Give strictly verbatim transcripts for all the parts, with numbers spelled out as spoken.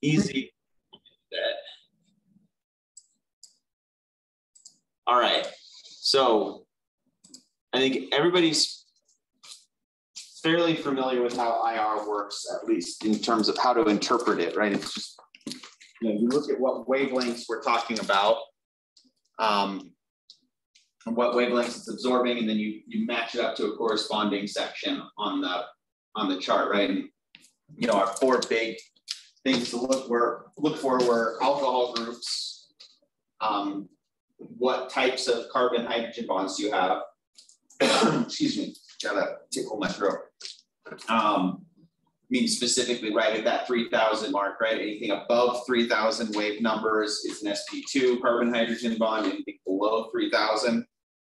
easy. All right, so I think everybody's fairly familiar with how I R works, at least in terms of how to interpret it, right? It's just, you know, you look at what wavelengths we're talking about, um, and what wavelengths it's absorbing, and then you you match it up to a corresponding section on the on the chart, right? And, you know, our four big things to look were look for were alcohol groups, um, what types of carbon hydrogen bonds do you have? Excuse me, gotta tickle my throat. Um, I mean specifically right at that three thousand mark, right? Anything above three thousand wave numbers is an S P two carbon hydrogen bond. Anything below three thousand,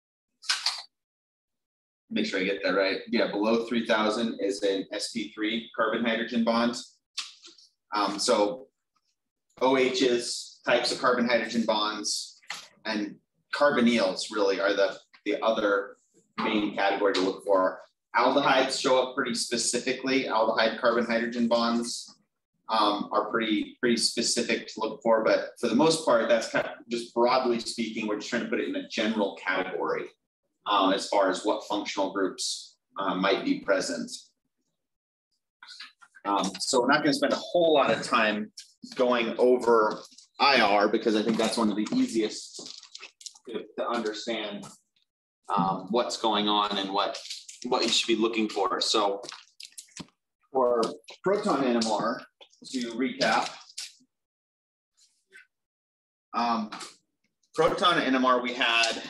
make sure I get that right. Yeah, below three thousand is an S P three carbon hydrogen bond. Um, so O H's, types of carbon hydrogen bonds, and carbonyls really are the, the other main category to look for. Aldehydes show up pretty specifically. Aldehyde carbon hydrogen bonds um, are pretty, pretty specific to look for, but for the most part, that's kind of just broadly speaking, we're just trying to put it in a general category um, as far as what functional groups uh, might be present. Um, so we're not going to spend a whole lot of time going over I R because I think that's one of the easiest to, to understand um, what's going on and what, what you should be looking for. So for proton N M R, to recap, um, proton N M R, we had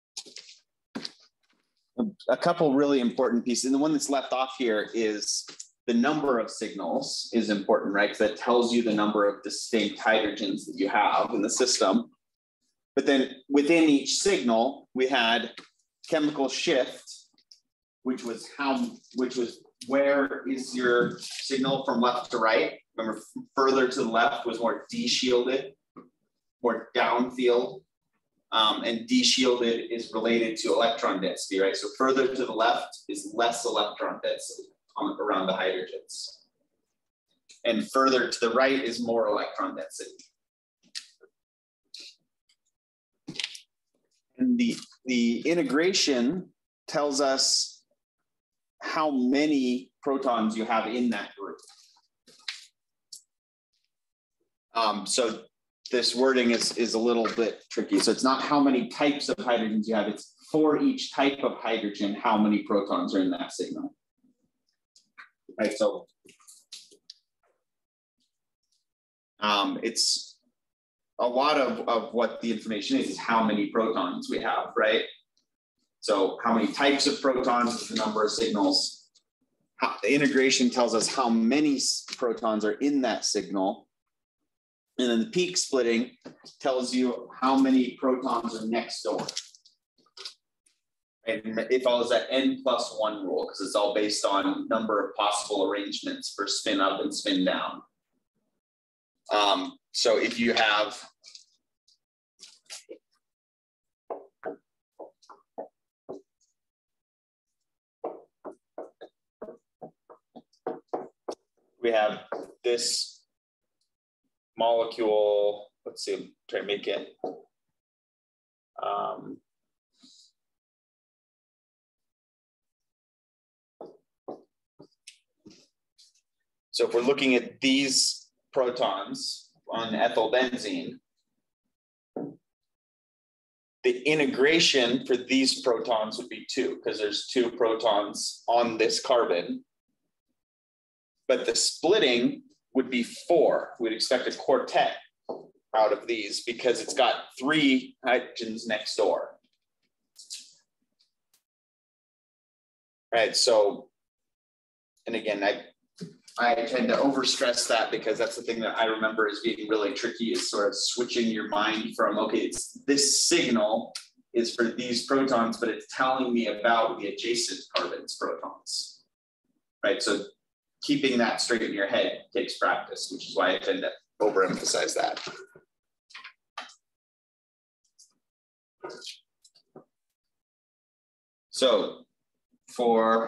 a, a couple really important pieces. And the one that's left off here is the number of signals is important, right? Because that tells you the number of distinct hydrogens that you have in the system. But then within each signal, we had chemical shift, which was how, which was where is your signal from left to right? Remember, further to the left was more de-shielded, more downfield, um, and de-shielded is related to electron density, right? So further to the left is less electron density on, around the hydrogens. And further to the right is more electron density. And the, the integration tells us how many protons you have in that group. Um, so this wording is, is a little bit tricky. So it's not how many types of hydrogens you have, it's for each type of hydrogen, how many protons are in that signal. Right, so um, it's a lot of, of what the information is, is how many protons we have, right? So how many types of protons is the number of signals. How, the integration tells us how many protons are in that signal. And then the peak splitting tells you how many protons are next door. And it follows that n plus one rule because it's all based on number of possible arrangements for spin up and spin down. Um, so if you have we have this molecule, let's see, try to make it um, so if we're looking at these protons on ethylbenzene, the integration for these protons would be two because there's two protons on this carbon. But the splitting would be four. We'd expect a quartet out of these because it's got three hydrogens next door. Right, so, and again, I, I tend to overstress that because that's the thing that I remember as being really tricky is sort of switching your mind from, okay, it's this signal is for these protons, but it's telling me about the adjacent carbon's protons, right? So keeping that straight in your head takes practice, which is why I tend to overemphasize that. So for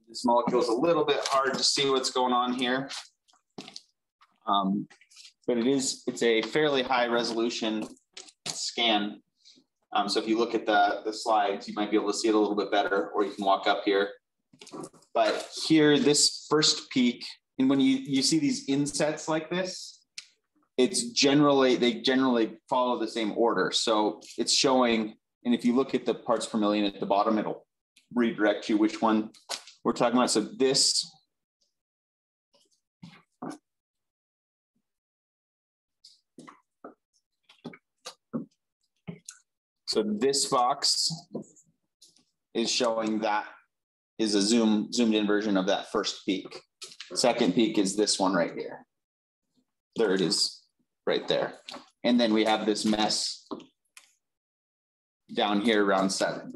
This molecule is a little bit hard to see what's going on here. Um, but it is, it's a fairly high resolution scan. Um, so if you look at the, the slides, you might be able to see it a little bit better, or you can walk up here. But here, this first peak, and when you, you see these insets like this, it's generally, they generally follow the same order. So it's showing, and if you look at the parts per million at the bottom, it'll redirect you which one we're talking about. So this, so this box is showing that is a zoom zoomed in version of that first peak. Second peak is this one right here. Third is right there. And then we have this mess down here around seven.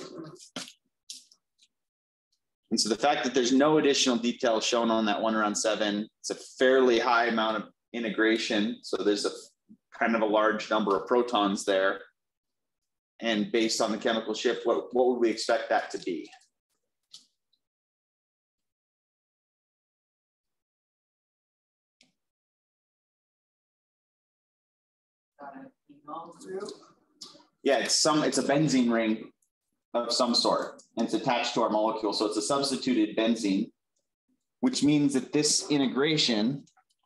And so the fact that there's no additional detail shown on that one around seven, it's a fairly high amount of integration. So there's a kind of a large number of protons there. And based on the chemical shift, what, what would we expect that to be? Yeah, it's some, it's a benzene ring of some sort, and it's attached to our molecule. So it's a substituted benzene, which means that this integration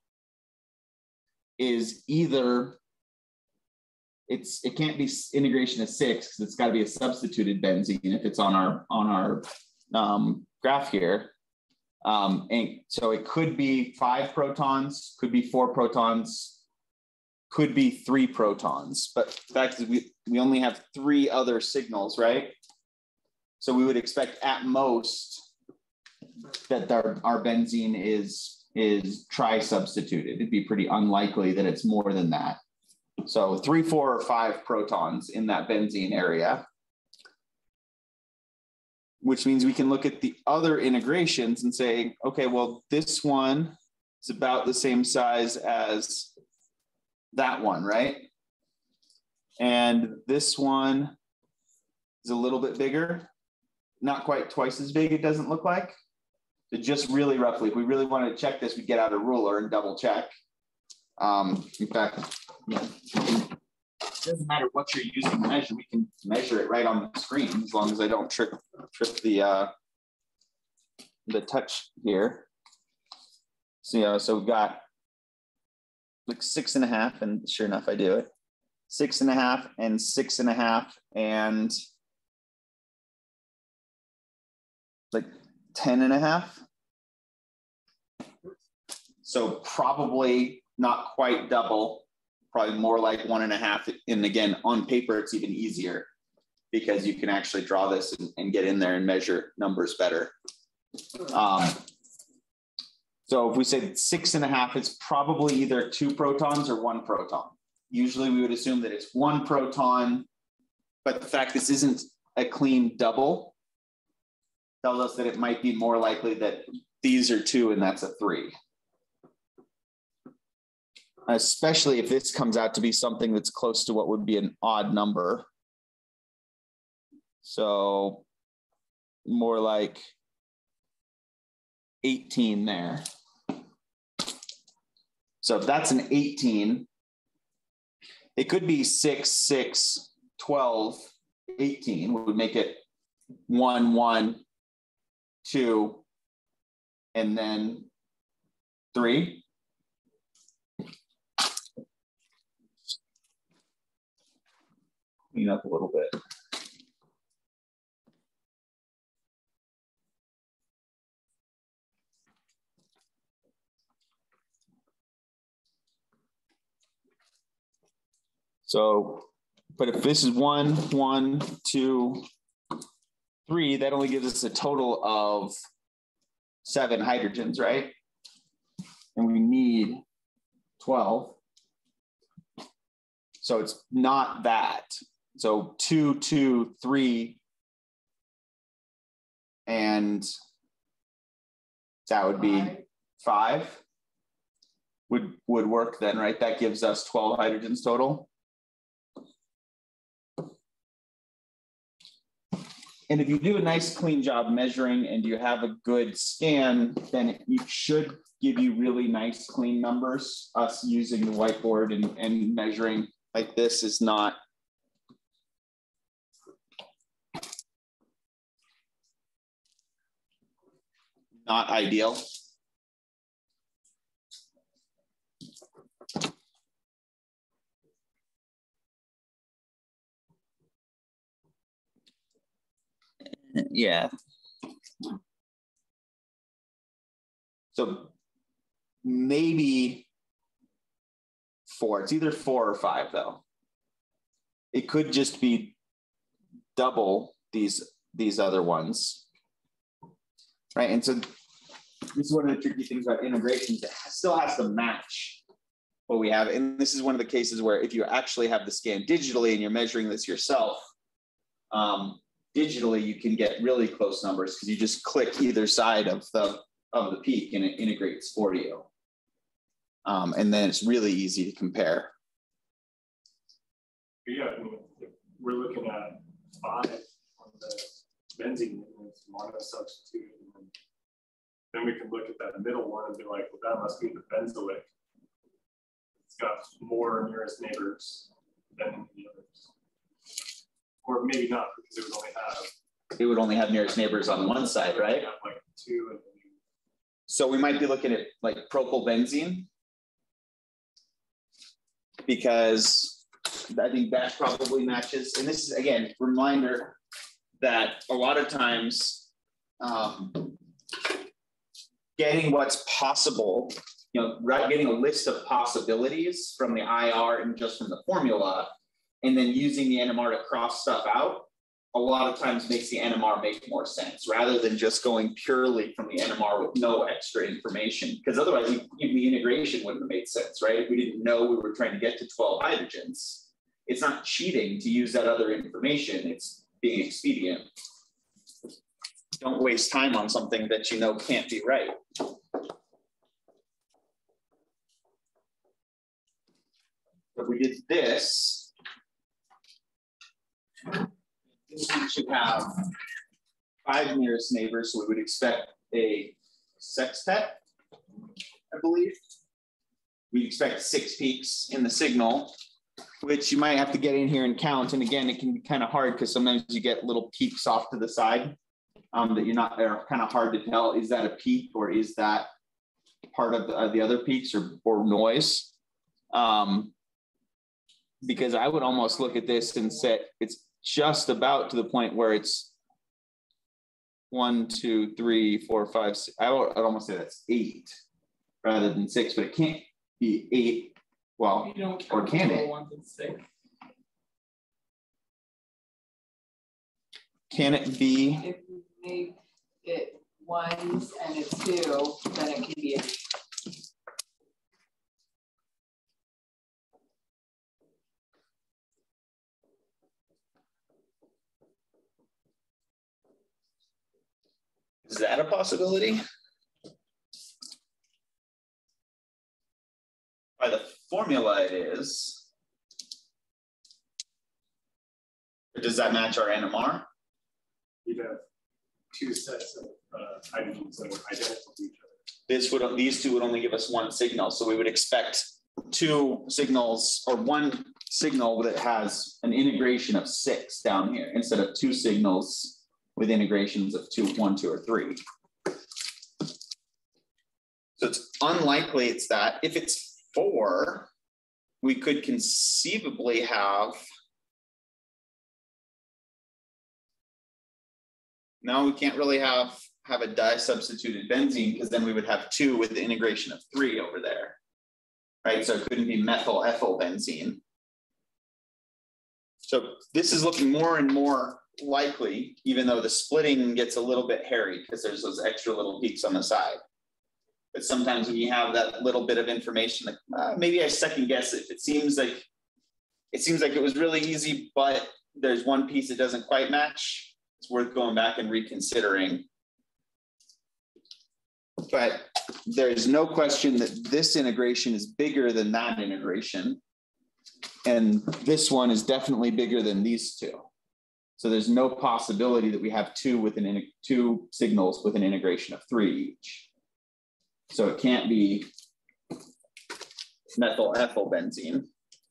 is either, it's, it can't be integration of six because it's got to be a substituted benzene if it's on our, on our um, graph here. Um, and so it could be five protons, could be four protons, could be three protons, but the fact is we, we only have three other signals, right? So we would expect at most that our, our benzene is, is tri-substituted. It'd be pretty unlikely that it's more than that. So three, four, or five protons in that benzene area, which means we can look at the other integrations and say, okay, well, this one is about the same size as that one, right? And this one is a little bit bigger, not quite twice as big, it doesn't look like. So just really roughly, if we really wanted to check this, we'd get out a ruler and double check. Um, in fact, yeah, it doesn't matter what you're using to measure, we can measure it right on the screen as long as I don't trip, trip the, uh, the touch here. So, yeah, so we've got like six and a half, and sure enough, I do it. Six and a half and six and a half and like ten and a half. So probably not quite double, probably more like one and a half. And again, on paper, it's even easier because you can actually draw this and, and get in there and measure numbers better. Um, So if we say six and a half, it's probably either two protons or one proton. Usually we would assume that it's one proton, but the fact this isn't a clean double tells us that it might be more likely that these are two and that's a three. Especially if this comes out to be something that's close to what would be an odd number. So more like eighteen there. So if that's an eighteen, it could be six, six, twelve, eighteen would make it one, one, two, and then three. Clean up a little bit. So, but if this is one, one, two, three, that only gives us a total of seven hydrogens, right? And we need twelve. So it's not that. So two, two, three, and that would be five would, would work then, right? That gives us twelve hydrogens total. And if you do a nice clean job measuring and you have a good scan, then it should give you really nice clean numbers. Us using the whiteboard and, and measuring like this is not not ideal. Yeah. So maybe four. It's either four or five, though. It could just be double these these other ones, right? And so this is one of the tricky things about integrations. It still has to match what we have. And this is one of the cases where if you actually have the scan digitally and you're measuring this yourself, um, digitally, you can get really close numbers because you just click either side of the of the peak and it integrates for you. Um, and then it's really easy to compare. Yeah, I mean, if we're looking at five on the benzene with mono substitute, and then we can look at that middle one and be like, well, that must be the benzoic. It's got more nearest neighbors than the others. Or maybe not, because it would only have it would only have nearest neighbors on one side, right? Like two and then so we might be looking at like propylbenzene, because I think that probably matches. And this is, again, reminder that a lot of times um, getting what's possible, you know, right, getting a list of possibilities from the I R and just from the formula, and then using the N M R to cross stuff out, a lot of times makes the N M R make more sense rather than just going purely from the N M R with no extra information. Because otherwise we, the integration wouldn't have made sense, right? If we didn't know we were trying to get to twelve hydrogens. It's not cheating to use that other information, it's being expedient. Don't waste time on something that you know can't be right. If we did this, this one should have five nearest neighbors, so we would expect a sextet, I believe. We expect six peaks in the signal, which you might have to get in here and count. And again, it can be kind of hard because sometimes you get little peaks off to the side um, that you're not, they're kind of hard to tell. Is that a peak or is that part of the, uh, the other peaks or, or noise? Um, because I would almost look at this and say it's just about to the point where it's one, two, three, four, five, six. I would, I'd almost say that's eight rather than six, but it can't be eight. Well, you don't or can it? Can it be? If you make it ones and it's two, then it can be a Is that a possibility? By the formula it is. Or does that match our N M R? you'd have two sets of uh, hydrogens that are identical to each other. This would, these two would only give us one signal. So we would expect two signals or one signal that has an integration of six down here instead of two signals with integrations of two, one, two, or three. So it's unlikely it's that. If it's four, we could conceivably have, no, we can't really have, have a di-substituted benzene because then we would have two with the integration of three over there, right? So it couldn't be methyl ethyl benzene. So this is looking more and more likely, even though the splitting gets a little bit hairy because there's those extra little peaks on the side. But sometimes when you have that little bit of information, like uh, maybe I second guess it. It seems like it seems like it was really easy, but there's one piece that doesn't quite match. It's worth going back and reconsidering. But there's no question that this integration is bigger than that integration. And this one is definitely bigger than these two. So there's no possibility that we have two with an two signals with an integration of three each. So it can't be methyl ethyl benzene.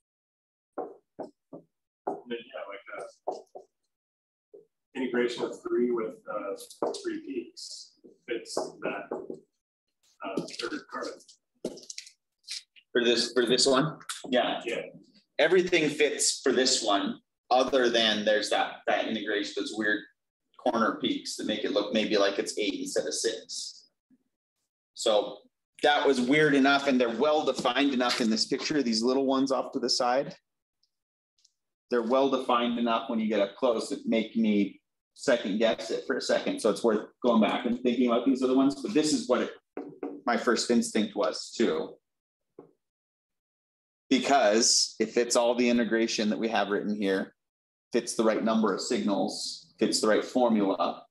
Then you have like a integration of three with uh, three peaks. Fits that uh, third carbon. For this for this one? Yeah. Yeah. Everything fits for this one, other than there's that that integration, those weird corner peaks that make it look maybe like it's eight instead of six. So that was weird enough, and they're well defined enough in this picture. These little ones off to the side, they're well defined enough when you get up close that make me second guess it for a second. So it's worth going back and thinking about these other ones. But this is what it, my first instinct was too. Because it fits all the integration that we have written here, fits the right number of signals, fits the right formula.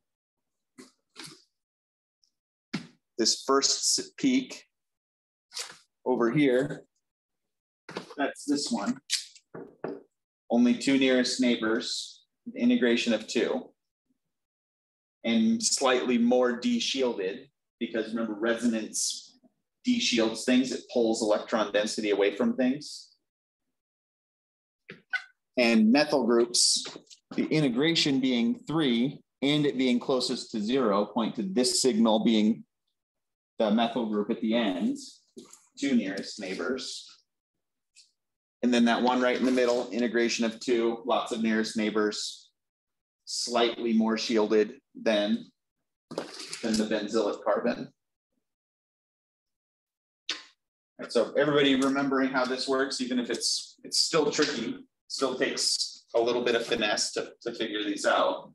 This first peak over here, that's this one. Only two nearest neighbors, integration of two. And slightly more de-shielded, because remember, resonance de-shields things, it pulls electron density away from things. And methyl groups, the integration being three and it being closest to zero, point to this signal being the methyl group at the end, two nearest neighbors. And then that one right in the middle, integration of two, lots of nearest neighbors, slightly more shielded than, than the benzylic carbon. Right, so everybody remembering how this works, even if it's it's still tricky, still takes a little bit of finesse to, to figure these out.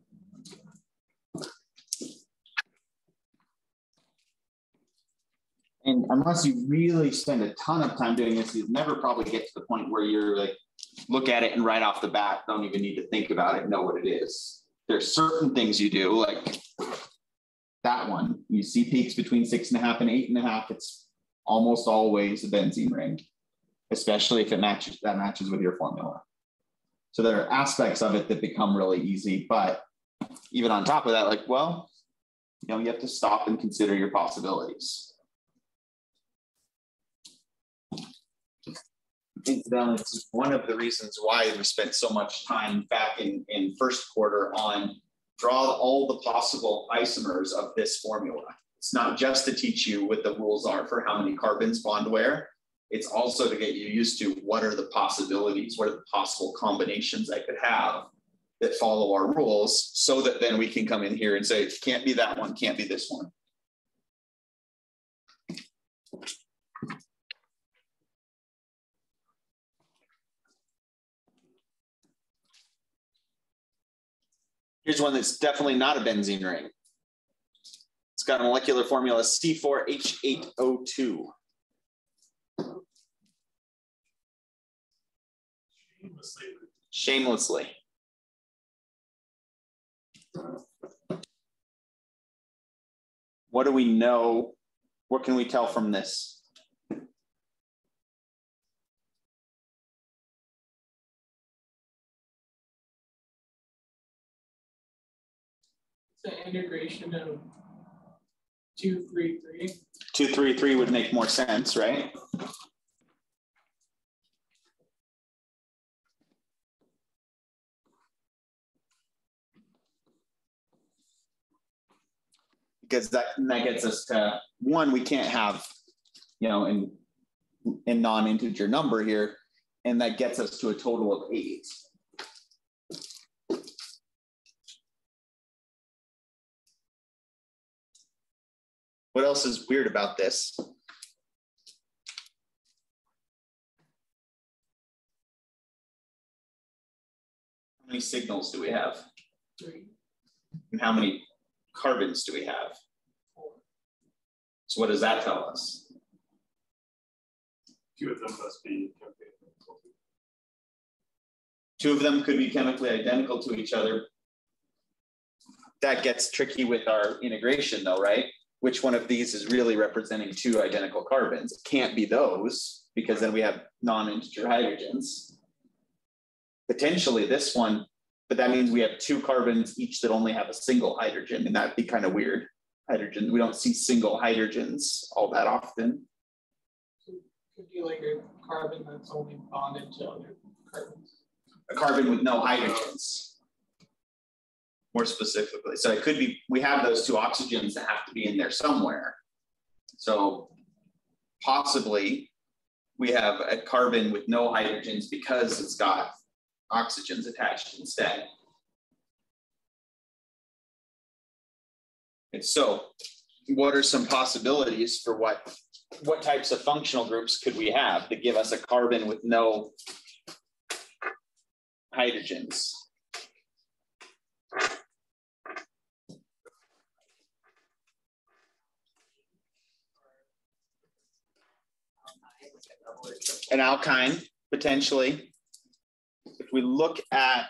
And unless you really spend a ton of time doing this, you'll never probably get to the point where you're like, look at it and right off the bat, don't even need to think about it, know what it is. There's certain things you do, like that one. You see peaks between six and a half and eight and a half. It's almost always a benzene ring, especially if it matches, that matches with your formula. So there are aspects of it that become really easy, but even on top of that, like, well, you know, you have to stop and consider your possibilities. Incidentally, this is one of the reasons why we spent so much time back in, in first quarter on draw all the possible isomers of this formula. It's not just to teach you what the rules are for how many carbons bond where. It's also to get you used to what are the possibilities, what are the possible combinations I could have that follow our rules, so that then we can come in here and say, can't be that one, can't be this one. Here's one that's definitely not a benzene ring. It's got a molecular formula C four H eight O two. Shamelessly. Shamelessly. What do we know? What can we tell from this? The integration of two, three, three. Two, three, three would make more sense, right? Because that, that gets us to one, we can't have, you know, in, in non-integer number here, and that gets us to a total of eight. What else is weird about this? How many signals do we have? Three. And how many carbons do we have? Four. So what does that tell us? Two of them must be chemically identical. Two of them could be chemically identical to each other. That gets tricky with our integration though, right? Which one of these is really representing two identical carbons? It can't be those, because then we have non-integer hydrogens. Potentially this one but that means we have two carbons each that only have a single hydrogen, and that'd be kind of weird. Hydrogen, we don't see single hydrogens all that often. Could be like a carbon that's only bonded to other carbons. A carbon with no hydrogens, more specifically. So it could be, we have those two oxygens that have to be in there somewhere. So possibly we have a carbon with no hydrogens because it's got oxygens attached instead. And so what are some possibilities for what, what types of functional groups could we have to give us a carbon with no hydrogens? An alkyne, potentially. If we look at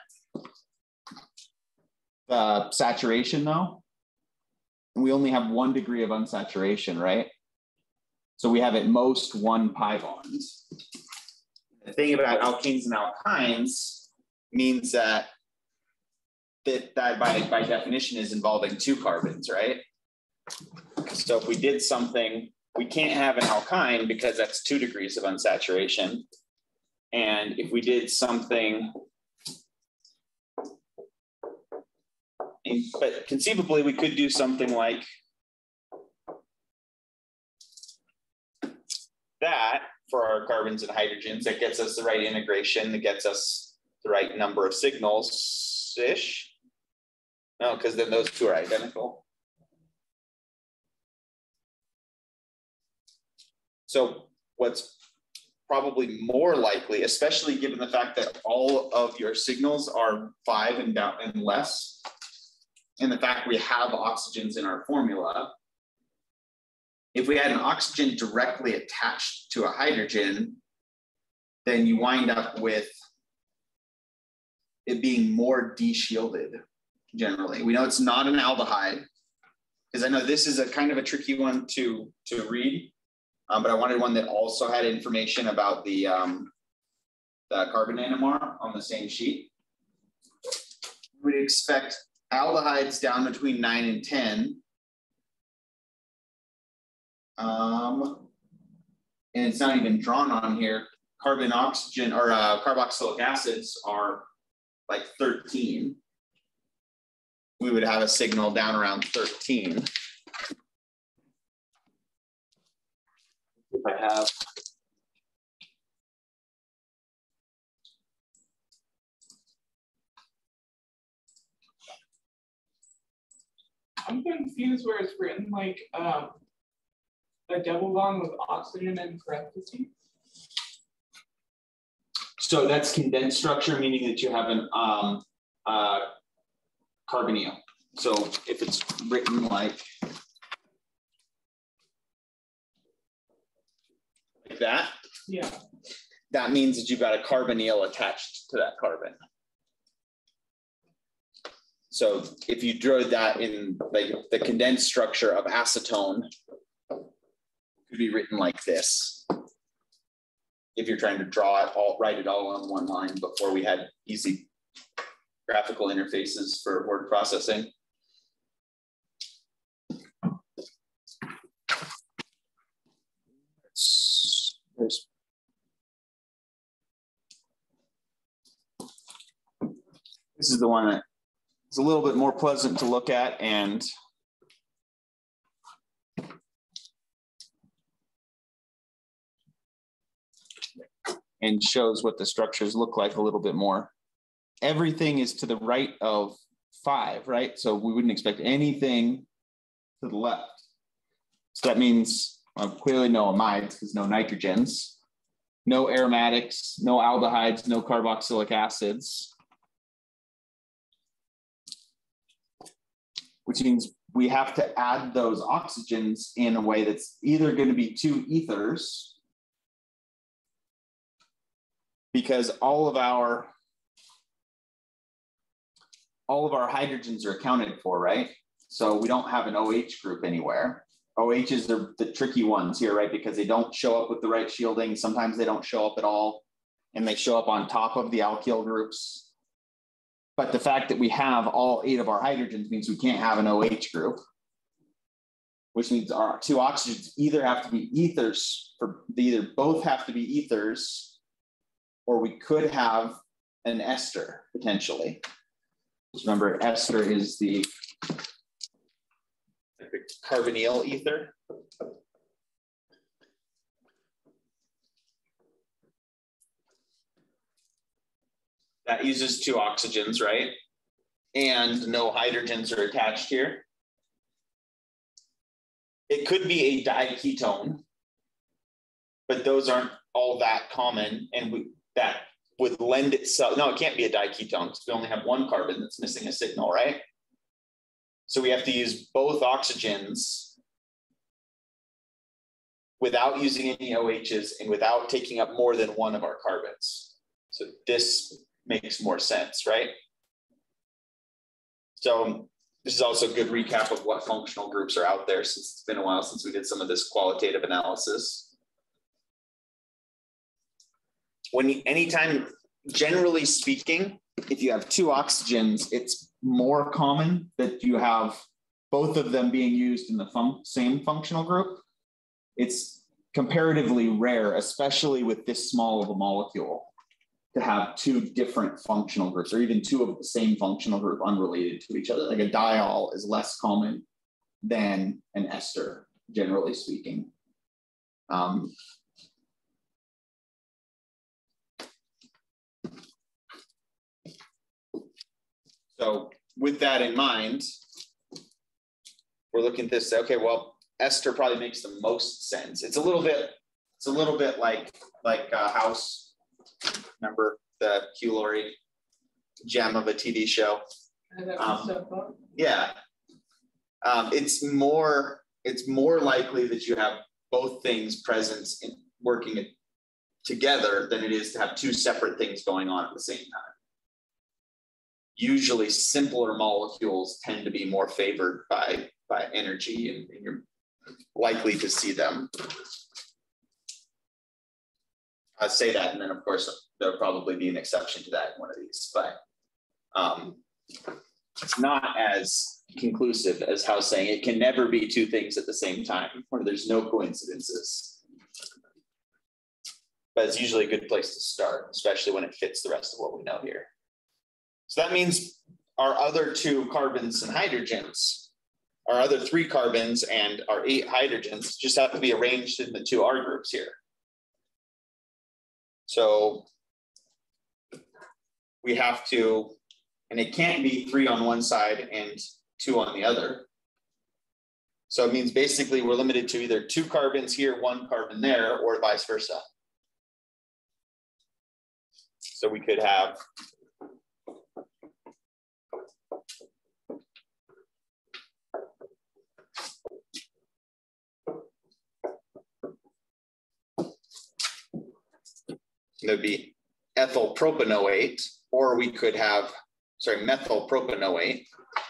the saturation though, we only have one degree of unsaturation, right? So we have at most one pi bond. The thing about alkenes and alkynes means that that, that by, by definition is involving two carbons, right? So if we did something, we can't have an alkyne because that's two degrees of unsaturation. And if we did something, but conceivably we could do something like that for our carbons and hydrogens. That gets us the right integration, that gets us the right number of signals-ish. No, because then those two are identical. So what's probably more likely, especially given the fact that all of your signals are five and down and less, and the fact we have oxygens in our formula, if we had an oxygen directly attached to a hydrogen, then you wind up with it being more de-shielded generally. We know it's not an aldehyde, because I know this is a kind of a tricky one to, to read, um, but I wanted one that also had information about the, um, the carbon nanomar on the same sheet. We'd expect aldehydes down between nine and ten. Um, and it's not even drawn on here. Carbon oxygen or uh, carboxylic acids are like thirteen. We would have a signal down around thirteen. If I have I'm confused where it's written like um, a double bond with oxygen in parentheses. So that's condensed structure, meaning that you have an um, uh, carbonyl. So if it's written like, like that, yeah, that means that you've got a carbonyl attached to that carbon. So if you drew that in like the condensed structure of acetone, it could be written like this. If you're trying to draw it all, write it all on one line before we had easy graphical interfaces for word processing. There's this is the one that is a little bit more pleasant to look at and and shows what the structures look like a little bit more. Everything is to the right of five, right? So we wouldn't expect anything to the left. So that means well, clearly no amides because no nitrogens, no aromatics, no aldehydes, no carboxylic acids, which means we have to add those oxygens in a way that's either going to be two ethers, because all of our all of our hydrogens are accounted for, right? So we don't have an O H group anywhere. O H's are the tricky ones here, right? Because they don't show up with the right shielding. Sometimes they don't show up at all, and they show up on top of the alkyl groups. but the fact that we have all eight of our hydrogens means we can't have an O H group, which means our two oxygens either have to be ethers, for they either both have to be ethers, or we could have an ester potentially. Just remember, ester is the, the carbonyl ether. That uses two oxygens, right? And no hydrogens are attached here. It could be a diketone, but those aren't all that common, and we, that would lend itself, no, it can't be a diketone because we only have one carbon that's missing a signal, right? So we have to use both oxygens without using any O H's and without taking up more than one of our carbons. So this makes more sense, right? So this is also a good recap of what functional groups are out there, since it's been a while since we did some of this qualitative analysis. When you, anytime, generally speaking, if you have two oxygens, it's more common that you have both of them being used in the fun same functional group. It's comparatively rare, especially with this small of a molecule, to have two different functional groups, or even two of the same functional group unrelated to each other. Like a diol is less common than an ester, generally speaking. Um, so with that in mind, we're looking at this, okay, well, ester probably makes the most sense. It's a little bit, it's a little bit like, like uh, House. Remember the Hugh Laurie gem of a T V show? Um, yeah, um, it's more it's more likely that you have both things present in working together than it is to have two separate things going on at the same time. Usually, simpler molecules tend to be more favored by by energy, and, and you're likely to see them. I say that, and then of course there'll probably be an exception to that in one of these, but um, it's not as conclusive as House saying it can never be two things at the same time, where there's no coincidences. But it's usually a good place to start, especially when it fits the rest of what we know here. So that means our other two carbons and hydrogens, our other three carbons and our eight hydrogens just have to be arranged in the two R groups here. So we have to, and it can't be three on one side and two on the other. So it means basically we're limited to either two carbons here, one carbon there, or vice versa. So we could have it would be ethyl propanoate, or we could have, sorry, methyl propanoate.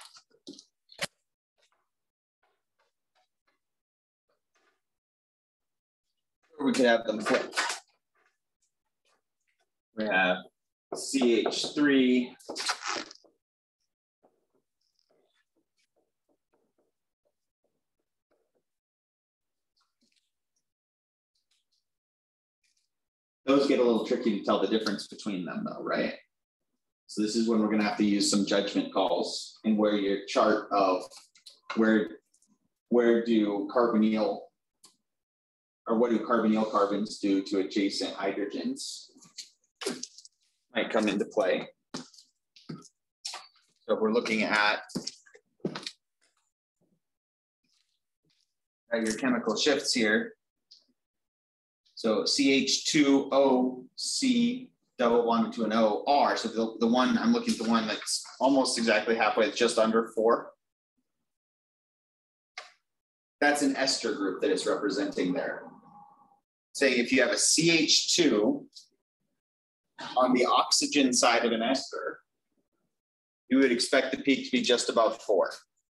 Or we could have them flipped. We have C H three. Those get a little tricky to tell the difference between them though, right? So this is when we're gonna have to use some judgment calls and where your chart of where, where do carbonyl, or what do carbonyl carbons do to adjacent hydrogens might come into play. So if we're looking at your chemical shifts here, so C H two O C double bond to an O R. So the, the one, I'm looking at the one that's almost exactly halfway, it's just under four. That's an ester group that it's representing there. Saying if you have a C H two on the oxygen side of an ester, you would expect the peak to be just above four,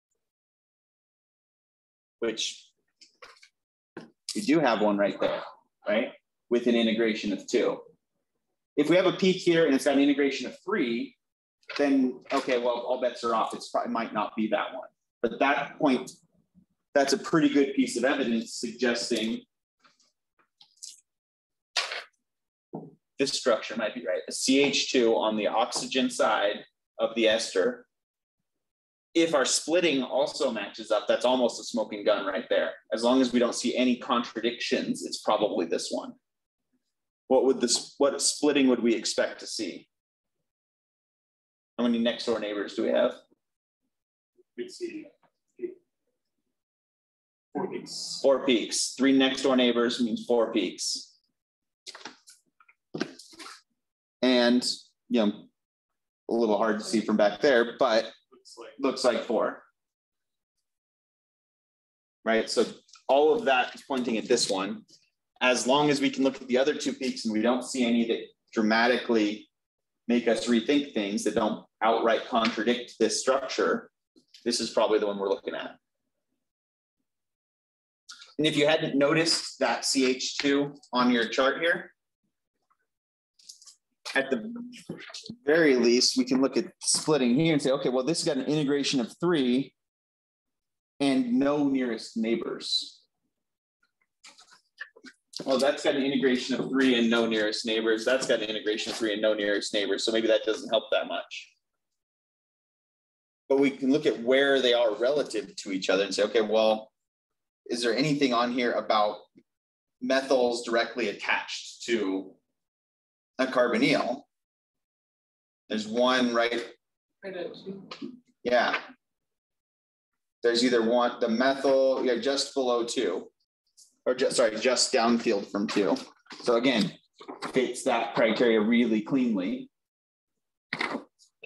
which you do have one right there, right? With an integration of two. If we have a peak here and it's got an integration of three, then, okay, well, all bets are off. It's probably might not be that one. But that point, that's a pretty good piece of evidence suggesting this structure might be right. A C H two on the oxygen side of the ester. If our splitting also matches up, that's almost a smoking gun right there. As long as we don't see any contradictions, it's probably this one. What would this, what splitting would we expect to see? How many next door neighbors do we have? We'd see four peaks. Four peaks. Three next door neighbors means four peaks. And, you know, a little hard to see from back there, but Looks like, looks like four. Right, so all of that is pointing at this one. As long as we can look at the other two peaks and we don't see any that dramatically make us rethink things, that don't outright contradict this structure, this is probably the one we're looking at. And if you hadn't noticed that C H two on your chart here, at the very least, we can look at splitting here and say, okay, well, this has got an integration of three and no nearest neighbors. Well, that's got an integration of three and no nearest neighbors. That's got an integration of three and no nearest neighbors. So maybe that doesn't help that much. But we can look at where they are relative to each other and say, okay, well, is there anything on here about methyls directly attached to a carbonyl? There's one right. Right at two. Yeah. There's either one, the methyl, yeah, just below two. Or just, sorry, just downfield from two. So again, fits that criteria really cleanly. I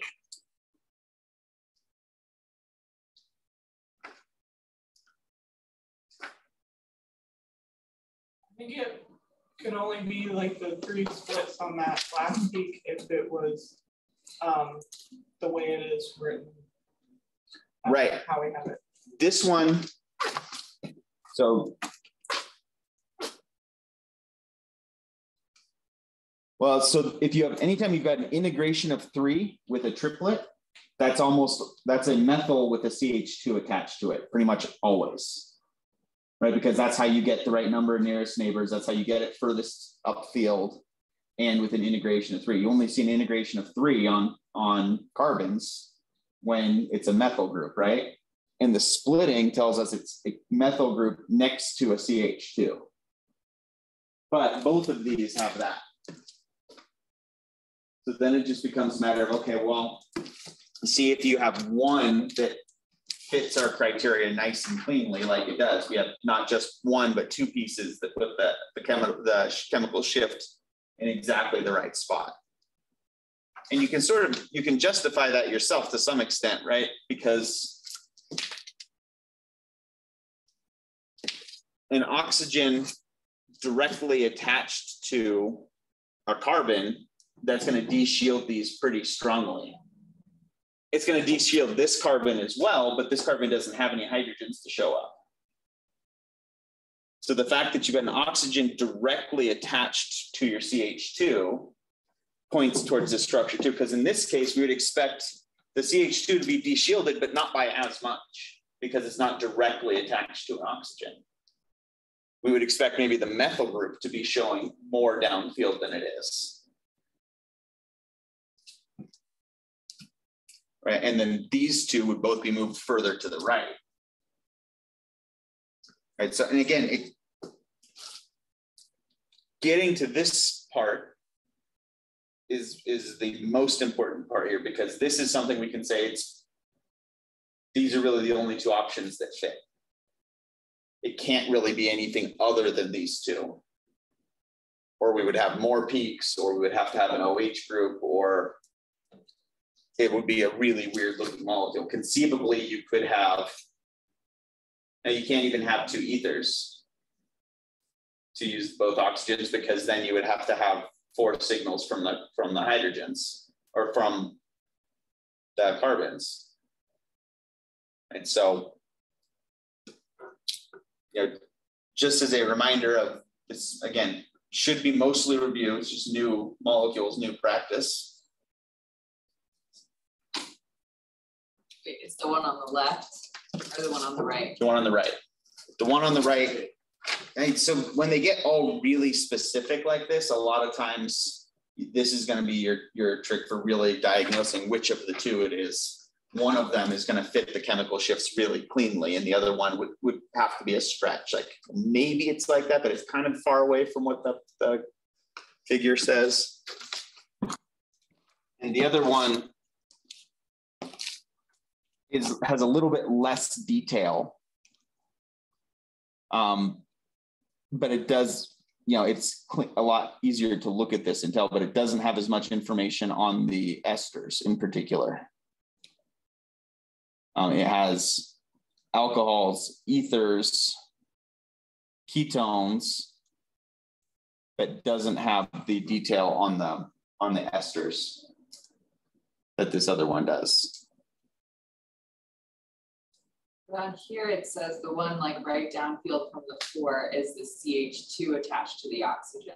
think it could only be like the three splits on that last peak if it was um, the way it is written. Uh, Right. How we have it. This one, so. Well, so if you have, anytime you've got an integration of three with a triplet, that's almost, that's a methyl with a C H two attached to it, pretty much always, right? Because that's how you get the right number of nearest neighbors. That's how you get it furthest upfield, and with an integration of three. You only see an integration of three on, on carbons when it's a methyl group, right? And the splitting tells us it's a methyl group next to a C H two. But both of these have that. So then it just becomes a matter of, okay, well, see if you have one that fits our criteria nice and cleanly, like it does. We have not just one, but two pieces that put the, the, chemi the chemical shift in exactly the right spot. And you can sort of, you can justify that yourself to some extent, right? Because an oxygen directly attached to a carbon, that's going to de-shield these pretty strongly. It's going to de-shield this carbon as well, but this carbon doesn't have any hydrogens to show up. So the fact that you've got an oxygen directly attached to your C H two points towards this structure too, because in this case, we would expect the C H two to be de-shielded, but not by as much, because it's not directly attached to an oxygen. We would expect maybe the methyl group to be showing more downfield than it is. Right, and then these two would both be moved further to the right. Right, so, and again, it, getting to this part is, is the most important part here, because this is something we can say it's, these are really the only two options that fit. It can't really be anything other than these two. Or we would have more peaks, or we would have to have an O H group, or it would be a really weird looking molecule. Conceivably, you could have, now you can't even have two ethers to use both oxygens, because then you would have to have four signals from the, from the hydrogens, or from the carbons. And so, you know, just as a reminder of this, again, should be mostly review, it's just new molecules, new practice. Wait, it's the one on the left or the one on the right? The one on the right. The one on the right. And so when they get all really specific like this, a lot of times this is going to be your, your trick for really diagnosing which of the two it is. One of them is going to fit the chemical shifts really cleanly, and the other one would, would have to be a stretch. Like maybe it's like that, but it's kind of far away from what the, the figure says. And the other one is has a little bit less detail. Um, but it does, you know, it's a lot easier to look at this and tell, but it doesn't have as much information on the esters in particular. Um, it has alcohols, ethers, ketones, but doesn't have the detail on the, on the esters that this other one does. On here it says the one like right downfield from the four is the C H two attached to the oxygen.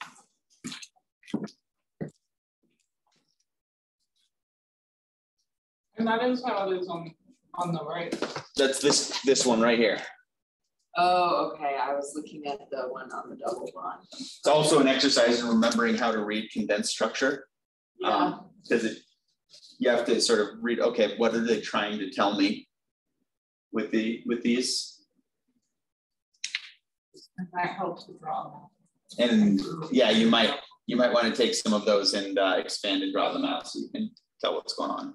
And that is how it is on, on the right. That's this, this one right here. Oh, okay. I was looking at the one on the double bond. It's also an exercise in remembering how to read condensed structure. Yeah. Um, because it, you have to sort of read, okay, what are they trying to tell me with the with these? And that helps to draw them. And yeah, you might you might want to take some of those and uh, expand and draw them out so you can tell what's going on.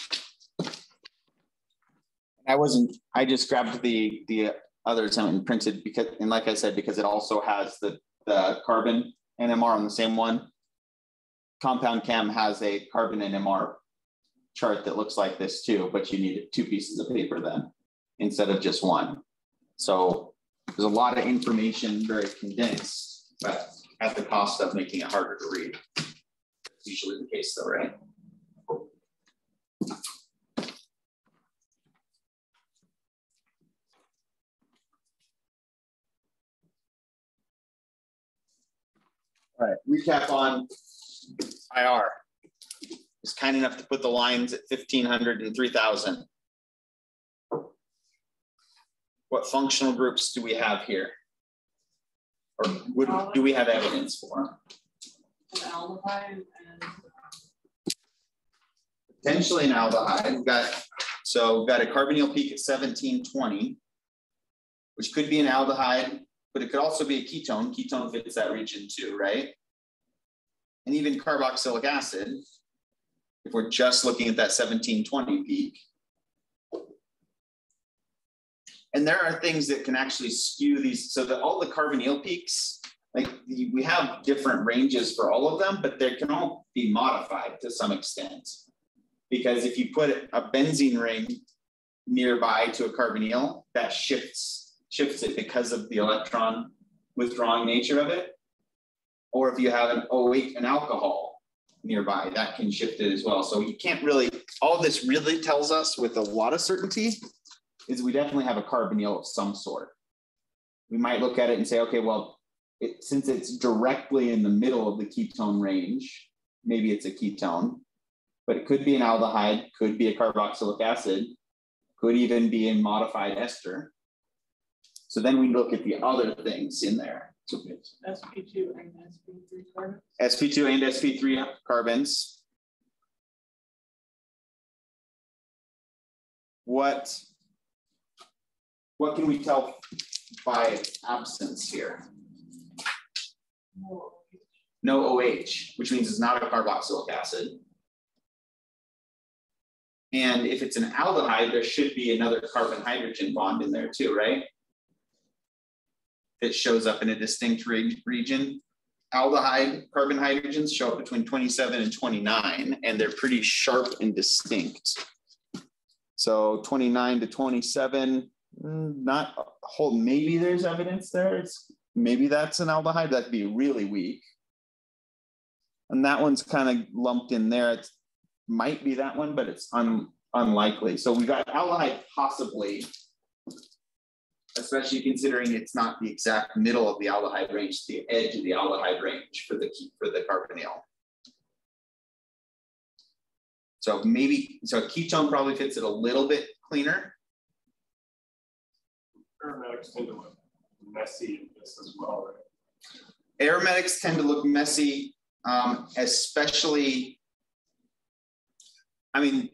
I wasn't, I just grabbed the the other assignment and printed because, and like I said, because it also has the, the carbon N M R on the same one. Compound Chem has a carbon N M R chart that looks like this too, but you need two pieces of paper then instead of just one. So there's a lot of information, very condensed, but at the cost of making it harder to read. That's usually the case though, right? All right, recap on I R. It's kind enough to put the lines at fifteen hundred and three thousand. What functional groups do we have here? Or would, do we have evidence for? An aldehyde and Potentially an aldehyde. We've got, so we've got a carbonyl peak at seventeen twenty, which could be an aldehyde, but it could also be a ketone. Ketone fits that region too, right? And even carboxylic acid, if we're just looking at that seventeen twenty peak. And there are things that can actually skew these, so that all the carbonyl peaks, like we have different ranges for all of them, but they can all be modified to some extent. Because if you put a benzene ring nearby to a carbonyl, that shifts, shifts it because of the electron withdrawing nature of it. Or if you have an O eight, an alcohol nearby, that can shift it as well. So you can't really, all this really tells us with a lot of certainty is we definitely have a carbonyl of some sort. We might look at it and say, okay, well, it, since it's directly in the middle of the ketone range, maybe it's a ketone, but it could be an aldehyde, could be a carboxylic acid, could even be a modified ester. So then we look at the other things in there. So S P two and S P three carbons. S P two and S P three carbons. What, what can we tell by its absence here? No. No O H, which means it's not a carboxylic acid. And if it's an aldehyde, there should be another carbon hydrogen bond in there too, right? It shows up in a distinct re region. Aldehyde carbon hydrogens show up between twenty-seven and twenty-nine, and they're pretty sharp and distinct. So twenty-nine to twenty-seven, not a whole, maybe there's evidence there. It's, maybe that's an aldehyde, that'd be really weak. And that one's kind of lumped in there. It might be that one, but it's un, unlikely. So we got aldehyde possibly, especially considering it's not the exact middle of the aldehyde range, the edge of the aldehyde range for the, for the carbonyl. So maybe, so ketone probably fits it a little bit cleaner. Aromatics tend to look messy in this as well, right? Aromatics tend to look messy, um, especially, I mean,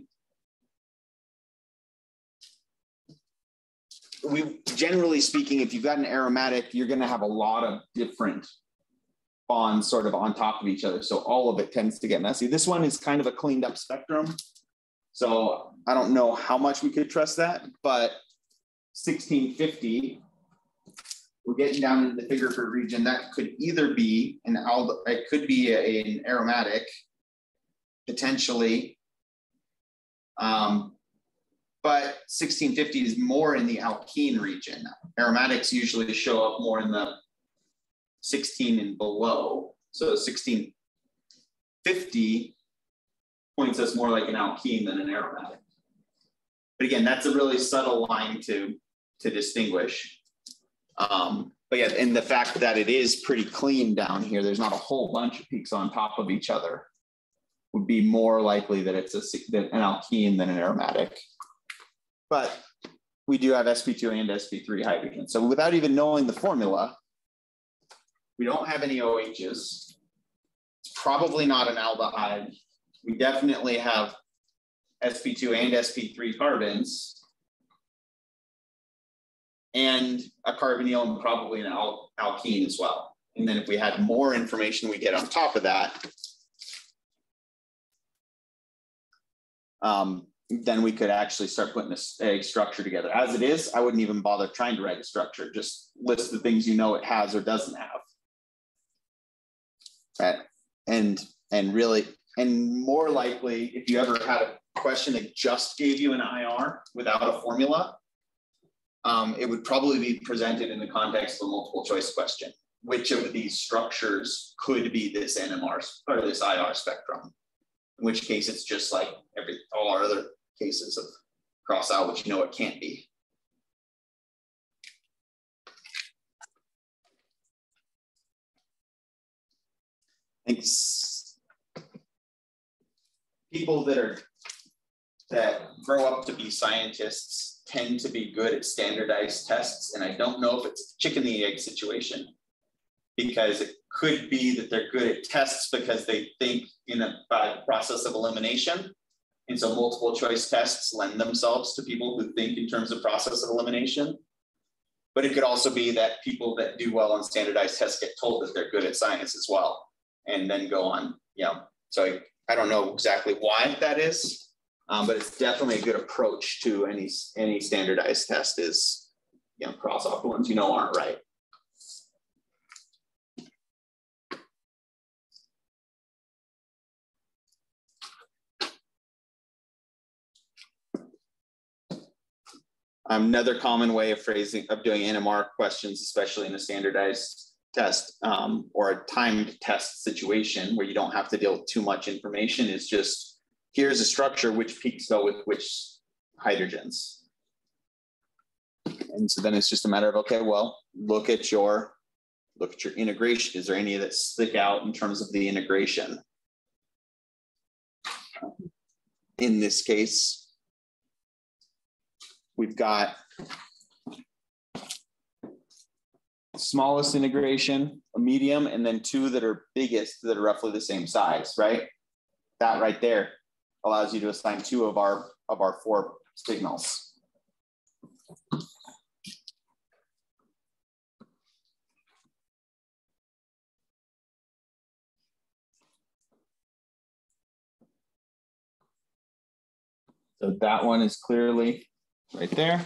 we generally speaking, if you've got an aromatic, you're going to have a lot of different bonds sort of on top of each other. So all of it tends to get messy. This one is kind of a cleaned up spectrum. So I don't know how much we could trust that, but sixteen fifty, we're getting down into the Bigerford region. That could either be an aldehyde, it could be a, an aromatic, potentially. Um, but sixteen fifty is more in the alkene region. Aromatics usually show up more in the sixteen and below. So sixteen fifty points us more like an alkene than an aromatic. But again, that's a really subtle line to, to distinguish. Um, but yeah, and the fact that it is pretty clean down here, there's not a whole bunch of peaks on top of each other, would be more likely that it's a, that an alkene than an aromatic. But we do have S P two and S P three hydrogen. So without even knowing the formula, we don't have any O H's. It's probably not an aldehyde. We definitely have S P two and S P three carbons, and a carbonyl and probably an al alkene as well. And then if we had more information we get on top of that, um, then we could actually start putting a, a structure together. As it is, I wouldn't even bother trying to write a structure. Just list the things you know it has or doesn't have. Right. And, and really, and more likely, if you ever had a question that just gave you an I R without a formula, um, it would probably be presented in the context of a multiple choice question. Which of these structures could be this N M R or this I R spectrum? In which case it's just like every all our other cases of cross out, which you know it can't be. Thanks. People that are that grow up to be scientists tend to be good at standardized tests, and I don't know if it's a chicken and the egg situation, because it could be that they're good at tests because they think in a by process of elimination, and so multiple choice tests lend themselves to people who think in terms of process of elimination. But it could also be that people that do well on standardized tests get told that they're good at science as well, and then go on. Yeah, so I, I don't know exactly why that is, um, but it's definitely a good approach to any any standardized test is, you know, cross off the ones you know aren't right. Another common way of phrasing of doing N M R questions, especially in a standardized test um, or a timed test situation where you don't have to deal with too much information, is just here's a structure, which peaks go with which hydrogens. And so then it's just a matter of, okay, well, look at your look at your integration. Is there any that stick out in terms of the integration? In this case, we've got smallest integration, a medium, and then two that are biggest that are roughly the same size, right? That right there allows you to assign two of our of our four signals. So that one is clearly right there.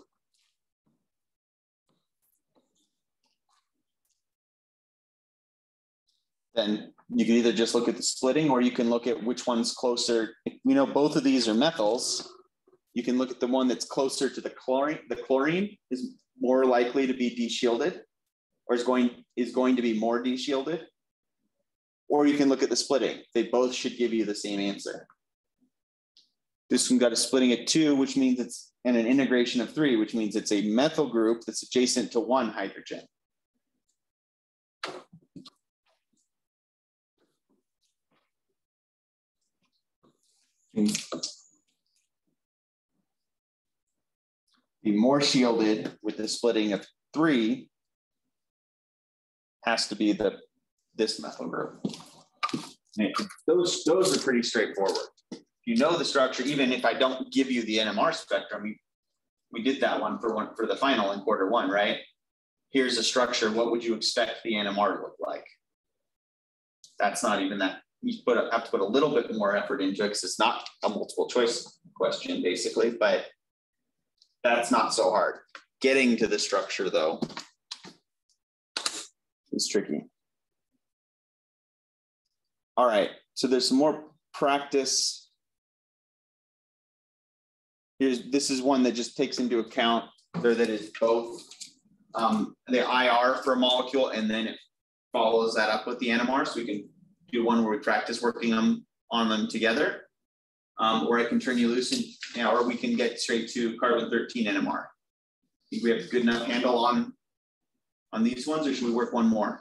Then you can either just look at the splitting, or you can look at which one's closer. If we know both of these are methyls, you can look at the one that's closer to the chlorine. The chlorine is more likely to be deshielded, or is going, is going to be more deshielded. Or you can look at the splitting. They both should give you the same answer. This one got a splitting at two, which means it's, and an integration of three, which means it's a methyl group that's adjacent to one hydrogen. Be more shielded with the splitting of three has to be the this methyl group. Those, those are pretty straightforward. If you know the structure, even if I don't give you the N M R spectrum, we, we did that one for one for the final in quarter one, right? Here's a structure. What would you expect the N M R to look like? That's not even that. You put a, have to put a little bit more effort into it because it's not a multiple choice question, basically, but that's not so hard. Getting to the structure, though, is tricky. All right, so there's some more practice. Here's, this is one that just takes into account, or that is both um, the I R for a molecule, and then it follows that up with the N M R. So we can do one where we practice working on, on them together. Um, or I can turn you loose, and, you know, or we can get straight to carbon thirteen N M R. Think we have a good enough handle on, on these ones, or should we work one more?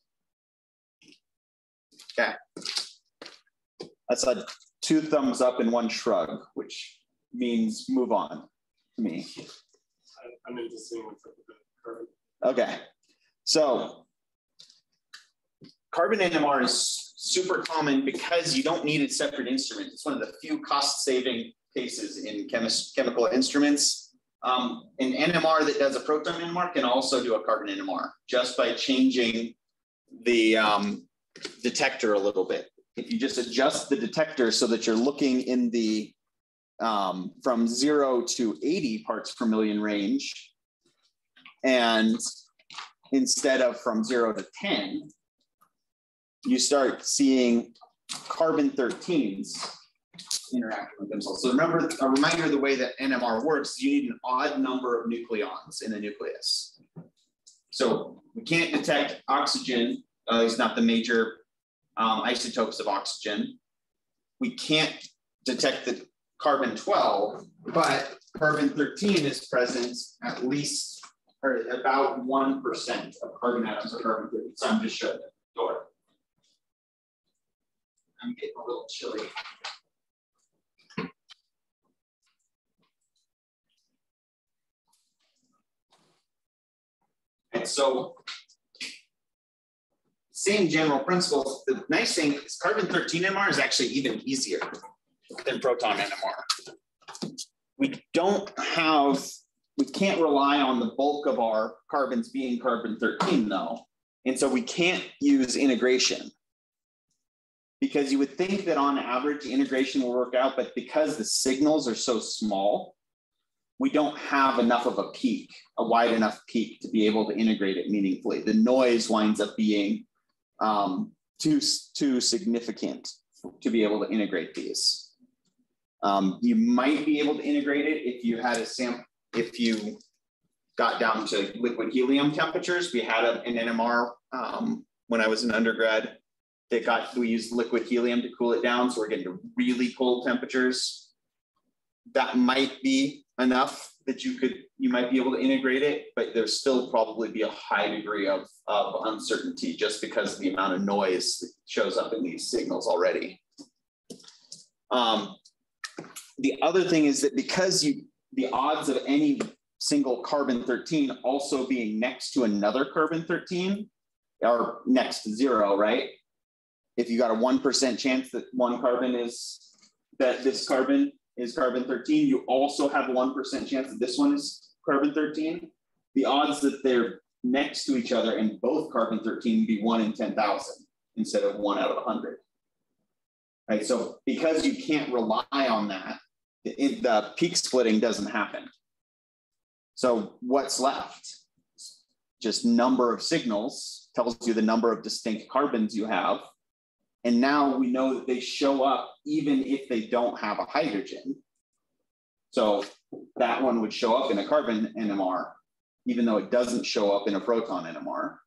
Okay. That's a two thumbs up and one shrug, which means move on to me. I, I'm into seeing what's up with the carbon. Okay. So carbon N M R is super common because you don't need a separate instrument. It's one of the few cost-saving cases in chemist, chemical instruments. Um, an N M R that does a proton N M R can also do a carbon N M R just by changing the um, detector a little bit. If you just adjust the detector so that you're looking in the um, from zero to eighty parts per million range, and instead of from zero to ten, you start seeing carbon thirteens interact with themselves. So remember, a reminder of the way that N M R works, you need an odd number of nucleons in a nucleus. So we can't detect oxygen, at least not the major um, isotopes of oxygen. We can't detect the carbon twelve, but carbon thirteen is present at least, or about one percent of carbon atoms are carbon thirteen. So I'm just showing the door. I'm getting a little chilly. And so, same general principles. The nice thing is carbon thirteen N M R is actually even easier than proton N M R. We don't have, we can't rely on the bulk of our carbons being carbon thirteen though. And so we can't use integration. Because you would think that on average, integration will work out, but because the signals are so small, we don't have enough of a peak, a wide enough peak to be able to integrate it meaningfully. The noise winds up being um, too, too significant to be able to integrate these. Um, you might be able to integrate it if you had a sample, if you got down to liquid helium temperatures. We had a, an N M R um, when I was an undergrad. They got, we used liquid helium to cool it down. So we're getting to really cold temperatures. That might be enough that you could, you might be able to integrate it, but there's still probably be a high degree of, of uncertainty just because of the amount of noise that shows up in these signals already. Um, the other thing is that because you, the odds of any single carbon thirteen also being next to another carbon thirteen are next to zero, right? If you got a one percent chance that one carbon is, that this carbon is carbon thirteen, you also have a one percent chance that this one is carbon thirteen. The odds that they're next to each other and both carbon thirteen would be one in ten thousand instead of one out of a hundred. Right, so because you can't rely on that, it, the peak splitting doesn't happen. So what's left? Just number of signals tells you the number of distinct carbons you have. And now we know that they show up even if they don't have a hydrogen. So that one would show up in a carbon N M R, even though it doesn't show up in a proton N M R.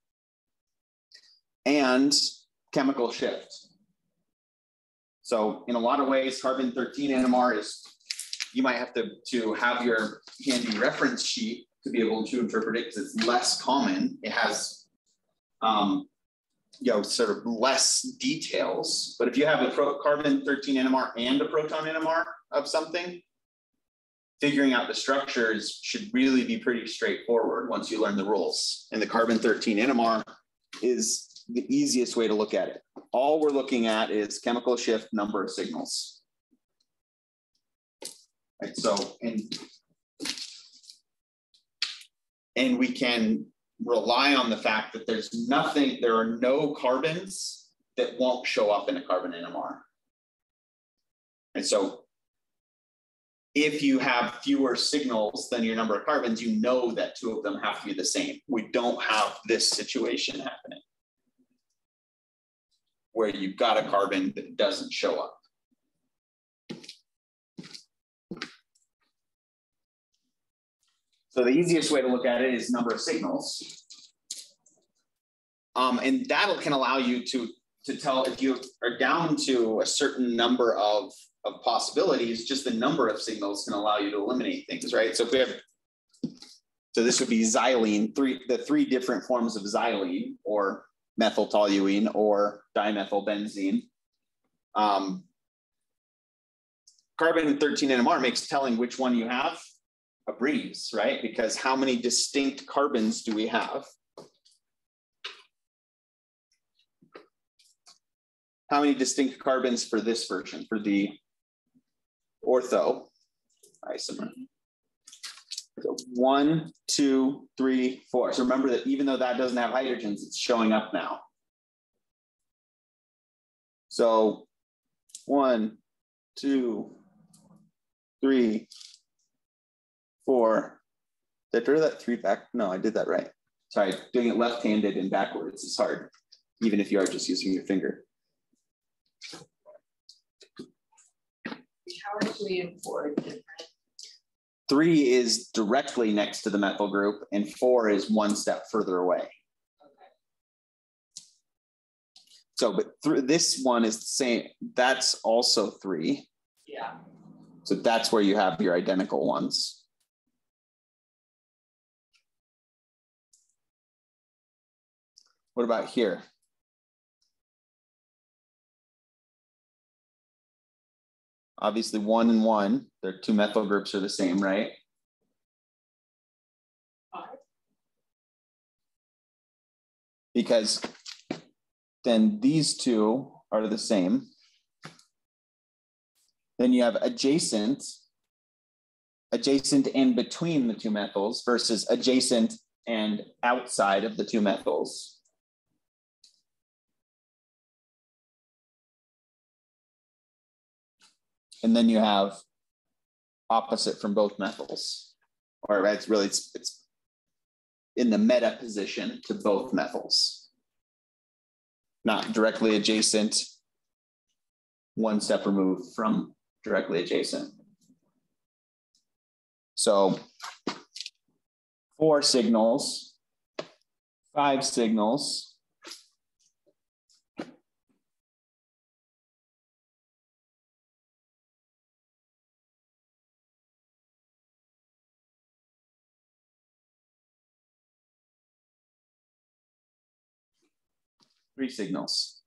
And chemical shift. So in a lot of ways, carbon thirteen N M R is, you might have to, to have your handy reference sheet to be able to interpret it because it's less common. It has um, you know, sort of less details. But if you have a pro carbon thirteen N M R and a proton N M R of something, figuring out the structures should really be pretty straightforward once you learn the rules. And the carbon thirteen N M R is the easiest way to look at it. All we're looking at is chemical shift, number of signals. Right, so, and, and we can rely on the fact that there's nothing, there are no carbons that won't show up in a carbon N M R. And so if you have fewer signals than your number of carbons, you know that two of them have to be the same. We don't have this situation happening where you've got a carbon that doesn't show up. So the easiest way to look at it is number of signals. Um, and that can allow you to, to tell if you are down to a certain number of, of possibilities, just the number of signals can allow you to eliminate things, right? So if we have, so this would be xylene, three, the three different forms of xylene or methyltoluene or dimethylbenzene. Um, carbon thirteen N M R makes telling which one you have a breeze, right? Because how many distinct carbons do we have? How many distinct carbons for this version, for the ortho isomer? So one, two, three, four. So remember that even though that doesn't have hydrogens, it's showing up now. So one, two, three, four. Did I throw that three back? No, I did that right. Sorry, doing it left-handed and backwards is hard, even if you are just using your finger. How are three and four different? Three is directly next to the methyl group, and four is one step further away. Okay. So, but through this one is the same. That's also three. Yeah. So that's where you have your identical ones. What about here? Obviously one and one, their two methyl groups are the same, right? Okay. Because then these two are the same. Then you have adjacent, adjacent and between the two methyls versus adjacent and outside of the two methyls. And then you have opposite from both methyls, or it's really, it's, it's in the meta position to both methyls, not directly adjacent, one step removed from directly adjacent. So four signals, five signals, three signals.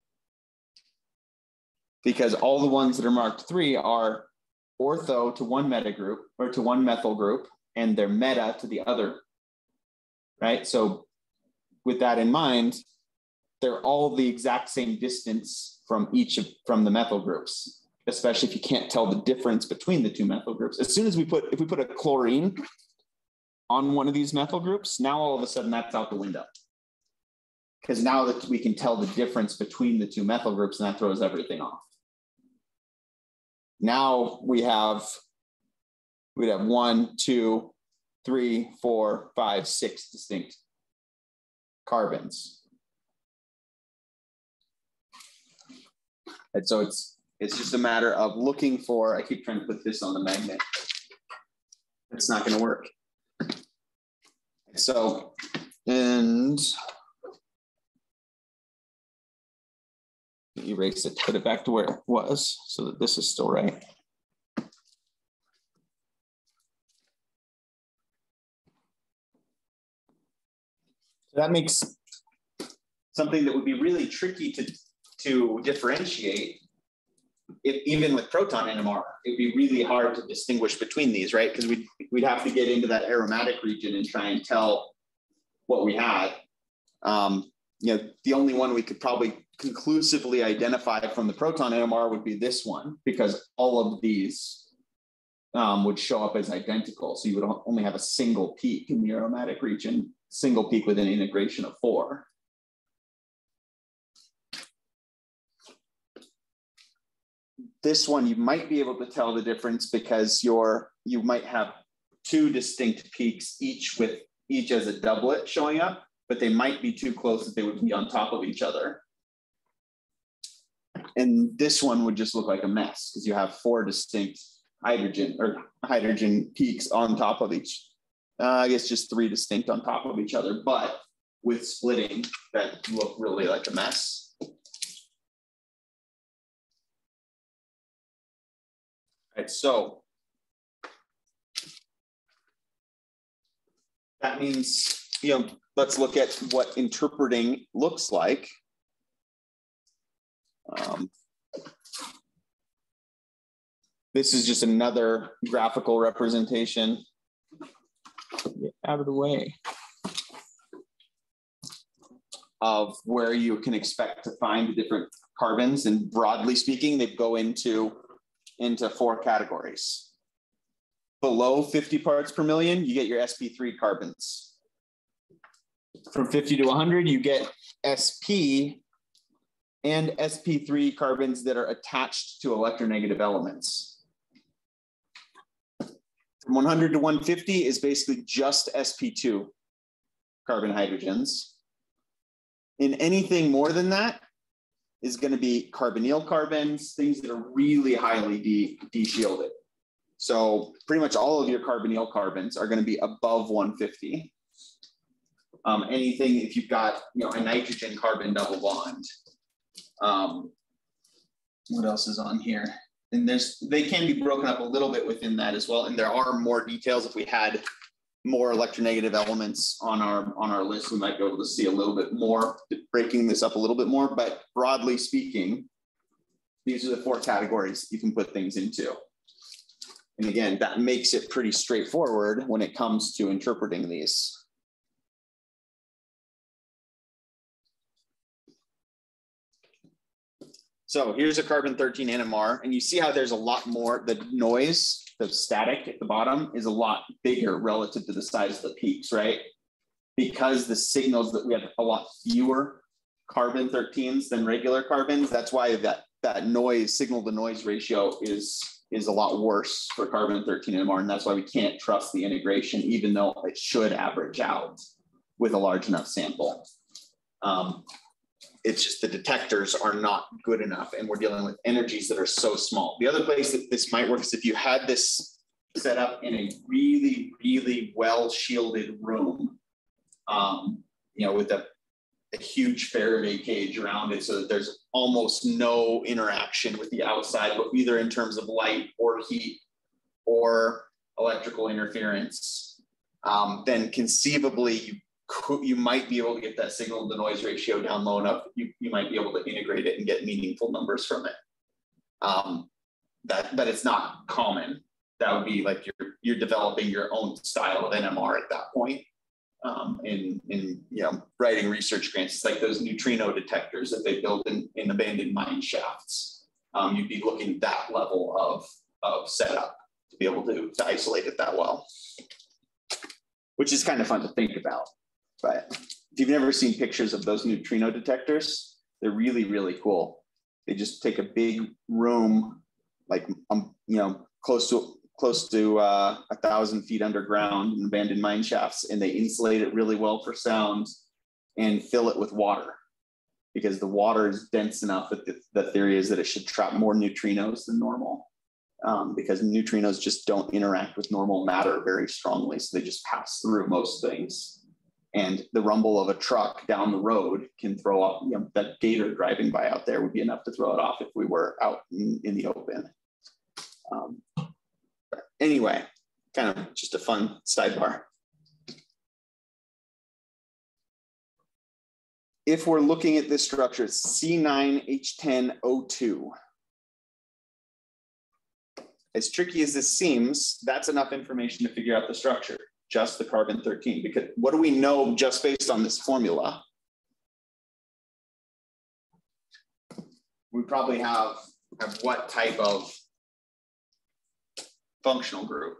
Because all the ones that are marked three are ortho to one meta group or to one methyl group, and they're meta to the other, right? So with that in mind, they're all the exact same distance from each of from the methyl groups, especially if you can't tell the difference between the two methyl groups. As soon as we put, if we put a chlorine on one of these methyl groups, now all of a sudden that's out the window. Because now that we can tell the difference between the two methyl groups, and that throws everything off. Now we have, we'd have one, two, three, four, five, six distinct carbons. And so it's, it's just a matter of looking for, I keep trying to put this on the magnet. It's not gonna work. So, and erase it, put it back to where it was so that this is still right. That makes something that would be really tricky to, to differentiate. If, even with proton N M R, it'd be really hard to distinguish between these, right? Because we'd, we'd have to get into that aromatic region and try and tell what we had. Um, you know, the only one we could probably conclusively identify from the proton N M R would be this one, because all of these um, would show up as identical. So you would only have a single peak in the aromatic region, single peak with an integration of four. This one, you might be able to tell the difference because you're, you might have two distinct peaks, each with each as a doublet showing up, but they might be too close that they would be on top of each other. And this one would just look like a mess because you have four distinct hydrogen or hydrogen peaks on top of each. Uh, I guess just three distinct on top of each other, but with splitting that look really like a mess. Right, so that means, you know, let's look at what interpreting looks like. Um, this is just another graphical representation. Get out of the way. Of where you can expect to find the different carbons, and broadly speaking, they go into into four categories. Below fifty parts per million, you get your S P three carbons. From fifty to one hundred, you get S P and S P three carbons that are attached to electronegative elements. From one hundred to one hundred fifty is basically just S P two carbon hydrogens. In anything more than that is going to be carbonyl carbons, things that are really highly de de-shielded. So pretty much all of your carbonyl carbons are going to be above one hundred fifty. Um, anything, if you've got, you know, a nitrogen carbon double bond. Um, what else is on here? And there's, they can be broken up a little bit within that as well. And there are more details. If we had more electronegative elements on our on our list, we might be able to see a little bit more, breaking this up a little bit more. But broadly speaking, these are the four categories you can put things into. And again, that makes it pretty straightforward when it comes to interpreting these. So here's a carbon thirteen N M R, and you see how there's a lot more, the noise, the static at the bottom is a lot bigger relative to the size of the peaks, right? Because the signals that we have a lot fewer carbon thirteens than regular carbons, that's why that, that noise, signal to noise ratio is, is a lot worse for carbon thirteen N M R, and that's why we can't trust the integration, even though it should average out with a large enough sample. Um, It's just the detectors are not good enough, and we're dealing with energies that are so small. The other place that this might work is if you had this set up in a really, really well shielded room, um, you know, with a, a huge Faraday cage around it, so that there's almost no interaction with the outside, but either in terms of light or heat or electrical interference, um, then conceivably you you might be able to get that signal to noise ratio down low enough, you, you might be able to integrate it and get meaningful numbers from it. Um, that, but it's not common. That would be like you're, you're developing your own style of N M R at that point. Um, in, in you know, writing research grants, it's like those neutrino detectors that they build in, in abandoned mine shafts. Um, you'd be looking at that level of, of setup to be able to, to isolate it that well, which is kind of fun to think about. But if you've never seen pictures of those neutrino detectors, they're really, really cool. They just take a big room, like, um, you know, close to close to uh, a thousand feet underground in abandoned mine shafts, and they insulate it really well for sound and fill it with water, because the water is dense enough that the, the theory is that it should trap more neutrinos than normal, um, because neutrinos just don't interact with normal matter very strongly, so they just pass through most things. And the rumble of a truck down the road can throw off, you know, that gator driving by out there would be enough to throw it off if we were out in, in the open. Um, but anyway, kind of just a fun sidebar. if we're looking at this structure, it's C nine H ten O two. As tricky as this seems, that's enough information to figure out the structure, just the carbon thirteen, because what do we know just based on this formula? We probably have, have what type of functional group?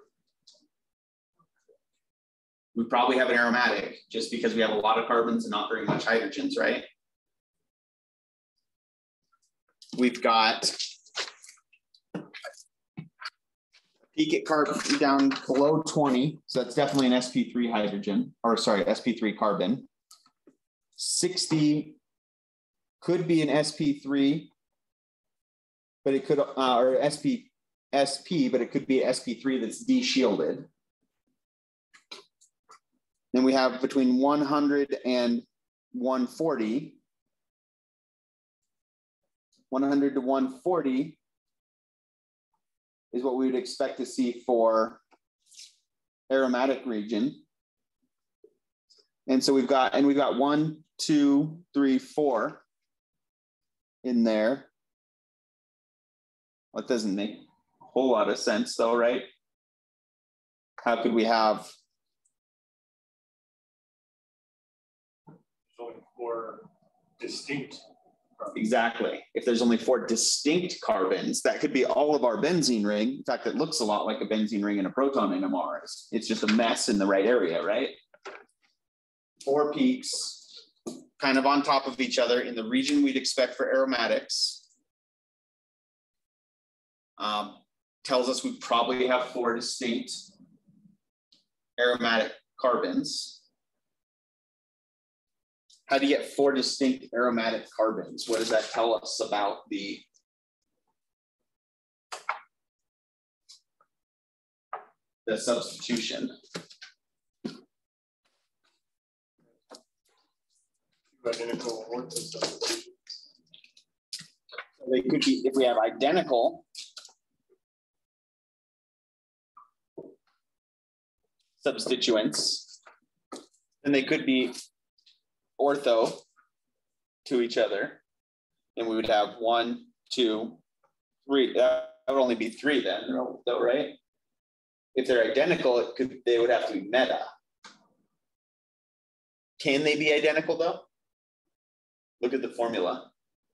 We probably have an aromatic, just because we have a lot of carbons and not very much hydrogens, right? We've got peak at carbon down below twenty, so that's definitely an S P three hydrogen, or sorry, S P three carbon. sixty could be an S P three, but it could, uh, or S P, S P, but it could be S P three that's de-shielded. Then we have between one hundred and one forty. one hundred to one forty is what we would expect to see for aromatic region. And so we've got, and we've got one, two, three, four in there. Well, it doesn't make a whole lot of sense though, right? How could we have only four distinct carbons? Exactly. If there's only four distinct carbons, that could be all of our benzene ring. In fact, it looks a lot like a benzene ring and a proton N M R. It's just a mess in the right area, right? Four peaks kind of on top of each other in the region we'd expect for aromatics. Um, tells us we probably have four distinct aromatic carbons. How do you get four distinct aromatic carbons? What does that tell us about the the substitution? Identical ortho substitutions. They could be, if we have identical substituents, then they could be ortho to each other, and we would have one, two, three. That would only be three then, though, right? If they're identical, it could, they would have to be meta. Can they be identical though? Look at the formula.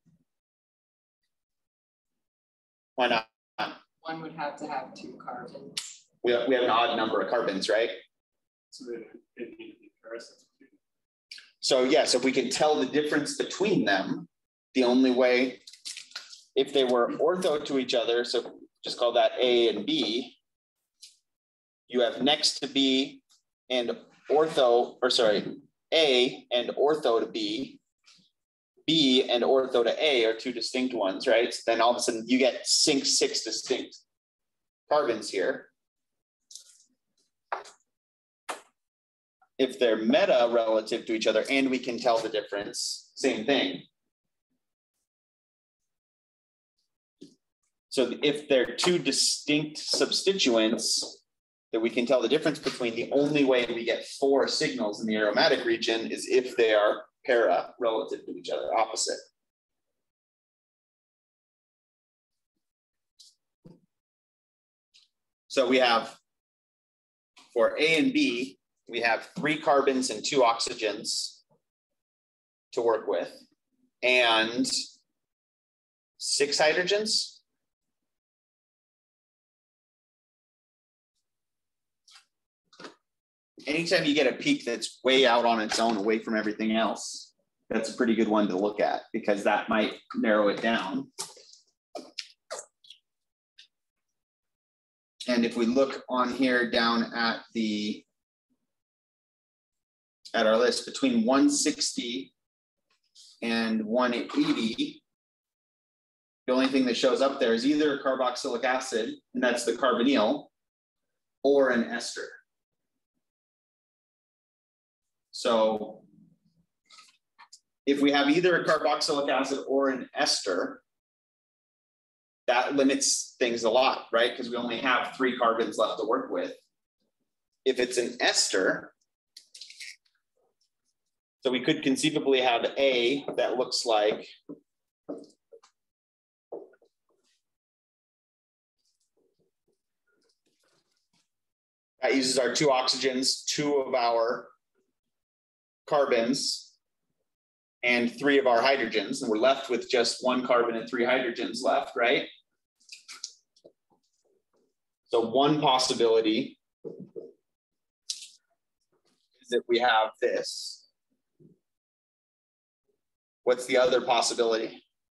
Why not? One would have to have two carbons. We have, we have an odd number of carbons, right? So they, they need to be parasites. So yes, if we can tell the difference between them, the only way, if they were ortho to each other, so just call that A and B, you have next to B and ortho, or sorry, A and ortho to B, B and ortho to A are two distinct ones, right? So then all of a sudden you get six, six distinct carbons here. If they're meta relative to each other and we can tell the difference, same thing. So if they're two distinct substituents that we can tell the difference between, the only way we get four signals in the aromatic region is if they are para relative to each other, opposite. So we have, for A and B, we have three carbons and two oxygens to work with, and six hydrogens. Anytime you get a peak that's way out on its own, away from everything else, that's a pretty good one to look at, because that might narrow it down. And if we look on here down at the at our list, between one sixty and one eighty, the only thing that shows up there is either carboxylic acid, and that's the carbonyl, or an ester. So if we have either a carboxylic acid or an ester, that limits things a lot, right? Because we only have three carbons left to work with. If it's an ester, So we could conceivably have A that looks like that uses our two oxygens, two of our carbons, and three of our hydrogens, and we're left with just one carbon and three hydrogens left, right? So one possibility is that we have this. What's the other possibility?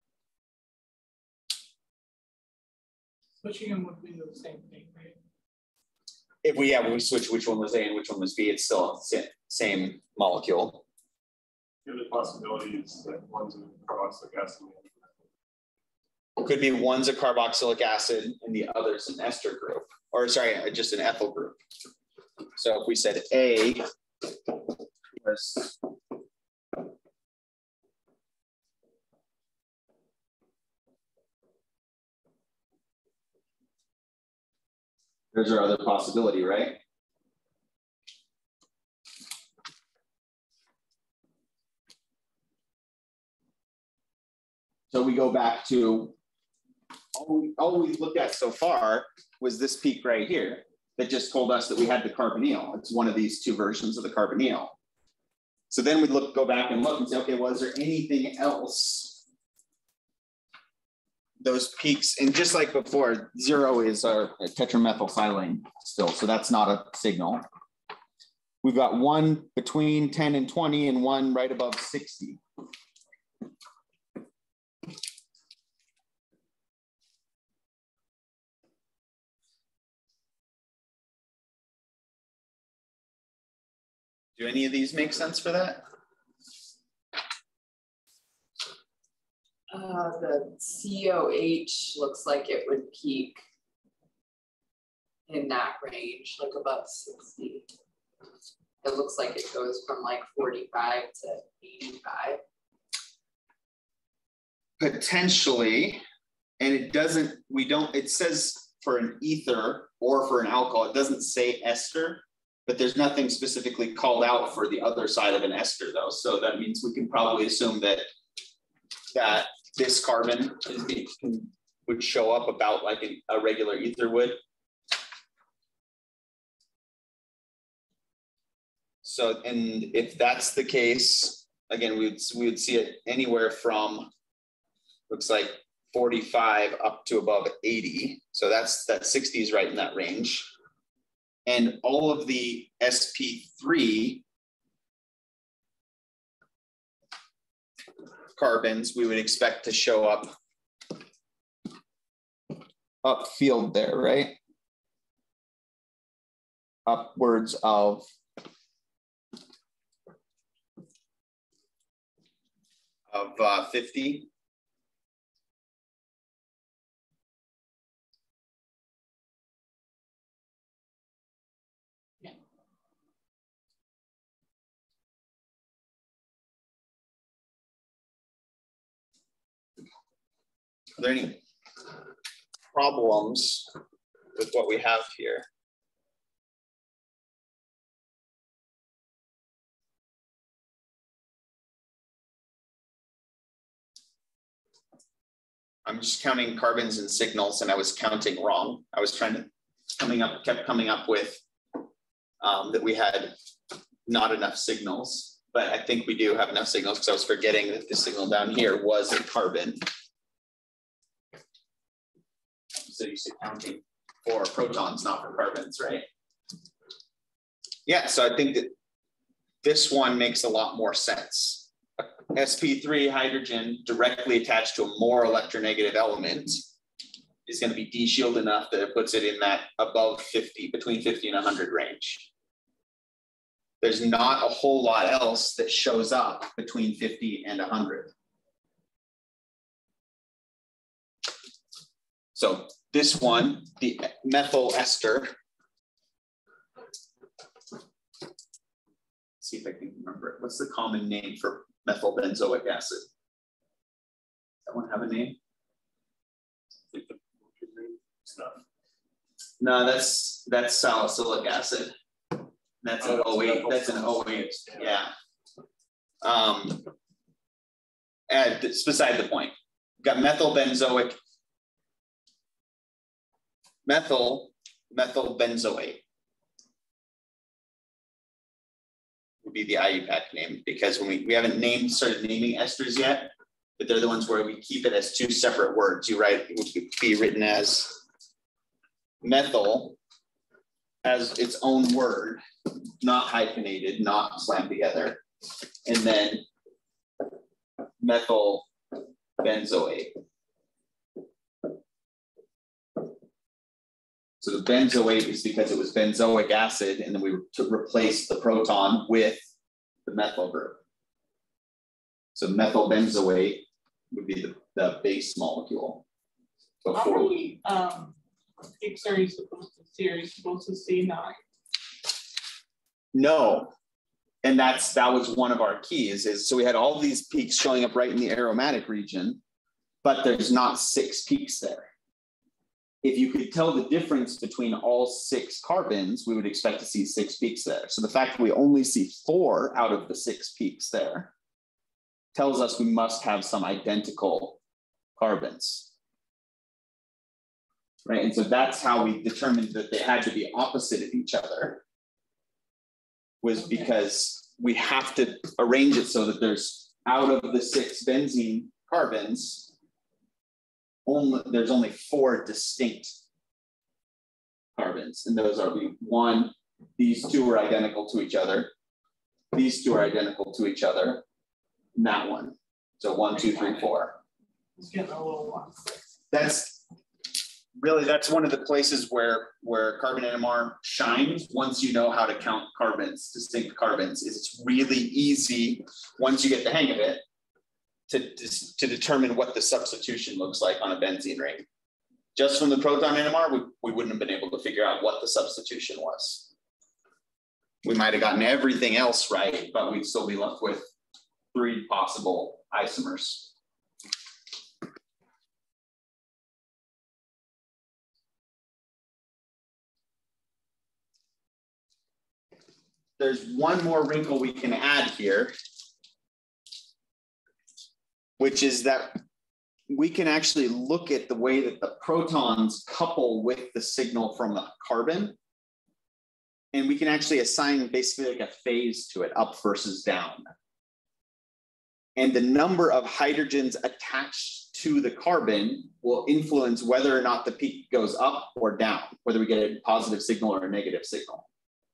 Switching them would be the same thing, right? If we, yeah, when we switch which one was A and which one was B, it's still the same molecule. The other possibility is that one's a carboxylic acid. Could be one's a carboxylic acid and the other's an ester group, or sorry, just an ethyl group. So if we said A was there's our other possibility, right? So we go back to all we, all we looked at so far was this peak right here that just told us that we had the carbonyl. It's one of these two versions of the carbonyl. So then we look, go back and look and say, okay, was there anything else? Those peaks, and just like before, zero is our tetramethylsilane still, so that's not a signal. We've got one between ten and twenty and one right above sixty. Do any of these make sense for that? Uh, the C O H looks like it would peak in that range, like above sixty. It looks like it goes from like forty-five to eighty-five. Potentially, and it doesn't, we don't, it says for an ether or for an alcohol, it doesn't say ester, but there's nothing specifically called out for the other side of an ester though. So that means we can probably assume that that this carbon is being, would show up about like a, a regular ether would. So, and if that's the case, again, we would, we would see it anywhere from, looks like forty-five up to above eighty. So that's, that sixty is right in that range. And all of the S P three carbons we would expect to show up upfield there, right? Upwards of of uh, fifty. Are there any problems with what we have here? I'm just counting carbons and signals, and I was counting wrong. I was trying to coming up, kept coming up with um, that we had not enough signals, but I think we do have enough signals because I was forgetting that the signal down here was a carbon. So you should counting for protons, not for carbons, right? Yeah, so I think that this one makes a lot more sense. S P three hydrogen directly attached to a more electronegative element is going to be D-shield enough that it puts it in that above fifty, between fifty and one hundred range. There's not a whole lot else that shows up between fifty and one hundred. So this one, the methyl ester, let's see if I can remember it. What's the common name for methyl benzoic acid? Does that one have a name? Stuff. No, that's that's salicylic acid. That's an Oh, O eight. so That's an O eight. Yeah. Um, and it's beside the point. We've got methyl benzoic, methyl, methyl benzoate would be the I U P A C name, because when we, we haven't named, started naming esters yet, but they're the ones where we keep it as two separate words. You write, it would be written as methyl as its own word, not hyphenated, not slammed together. And then methyl benzoate. So the benzoate is because it was benzoic acid, and then we to replace the proton with the methyl group. So methyl benzoate would be the, the base molecule. How many um, peaks are you supposed to see? Are you supposed to see nine? No. And that's that was one of our keys, is so we had all these peaks showing up right in the aromatic region, but there's not six peaks there. If you could tell the difference between all six carbons, we would expect to see six peaks there. So the fact that we only see four out of the six peaks there tells us we must have some identical carbons. Right, and so that's how we determined that they had to be opposite of each other, was because we have to arrange it so that there's, out of the six benzene carbons, only there's only four distinct carbons, and those are one, these two are identical to each other, these two are identical to each other, and that one. So one, two, three, four. It's getting a little long. That's really, that's one of the places where where carbon N M R shines. Once you know how to count carbons, distinct carbons, is it's really easy once you get the hang of it to, to, to determine what the substitution looks like on a benzene ring. Just from the proton N M R, we, we wouldn't have been able to figure out what the substitution was. We might have gotten everything else right, but we'd still be left with three possible isomers. There's one more wrinkle we can add here, which is that we can actually look at the way that the protons couple with the signal from a carbon, and we can actually assign basically like a phase to it, up versus down. And the number of hydrogens attached to the carbon will influence whether or not the peak goes up or down, whether we get a positive signal or a negative signal.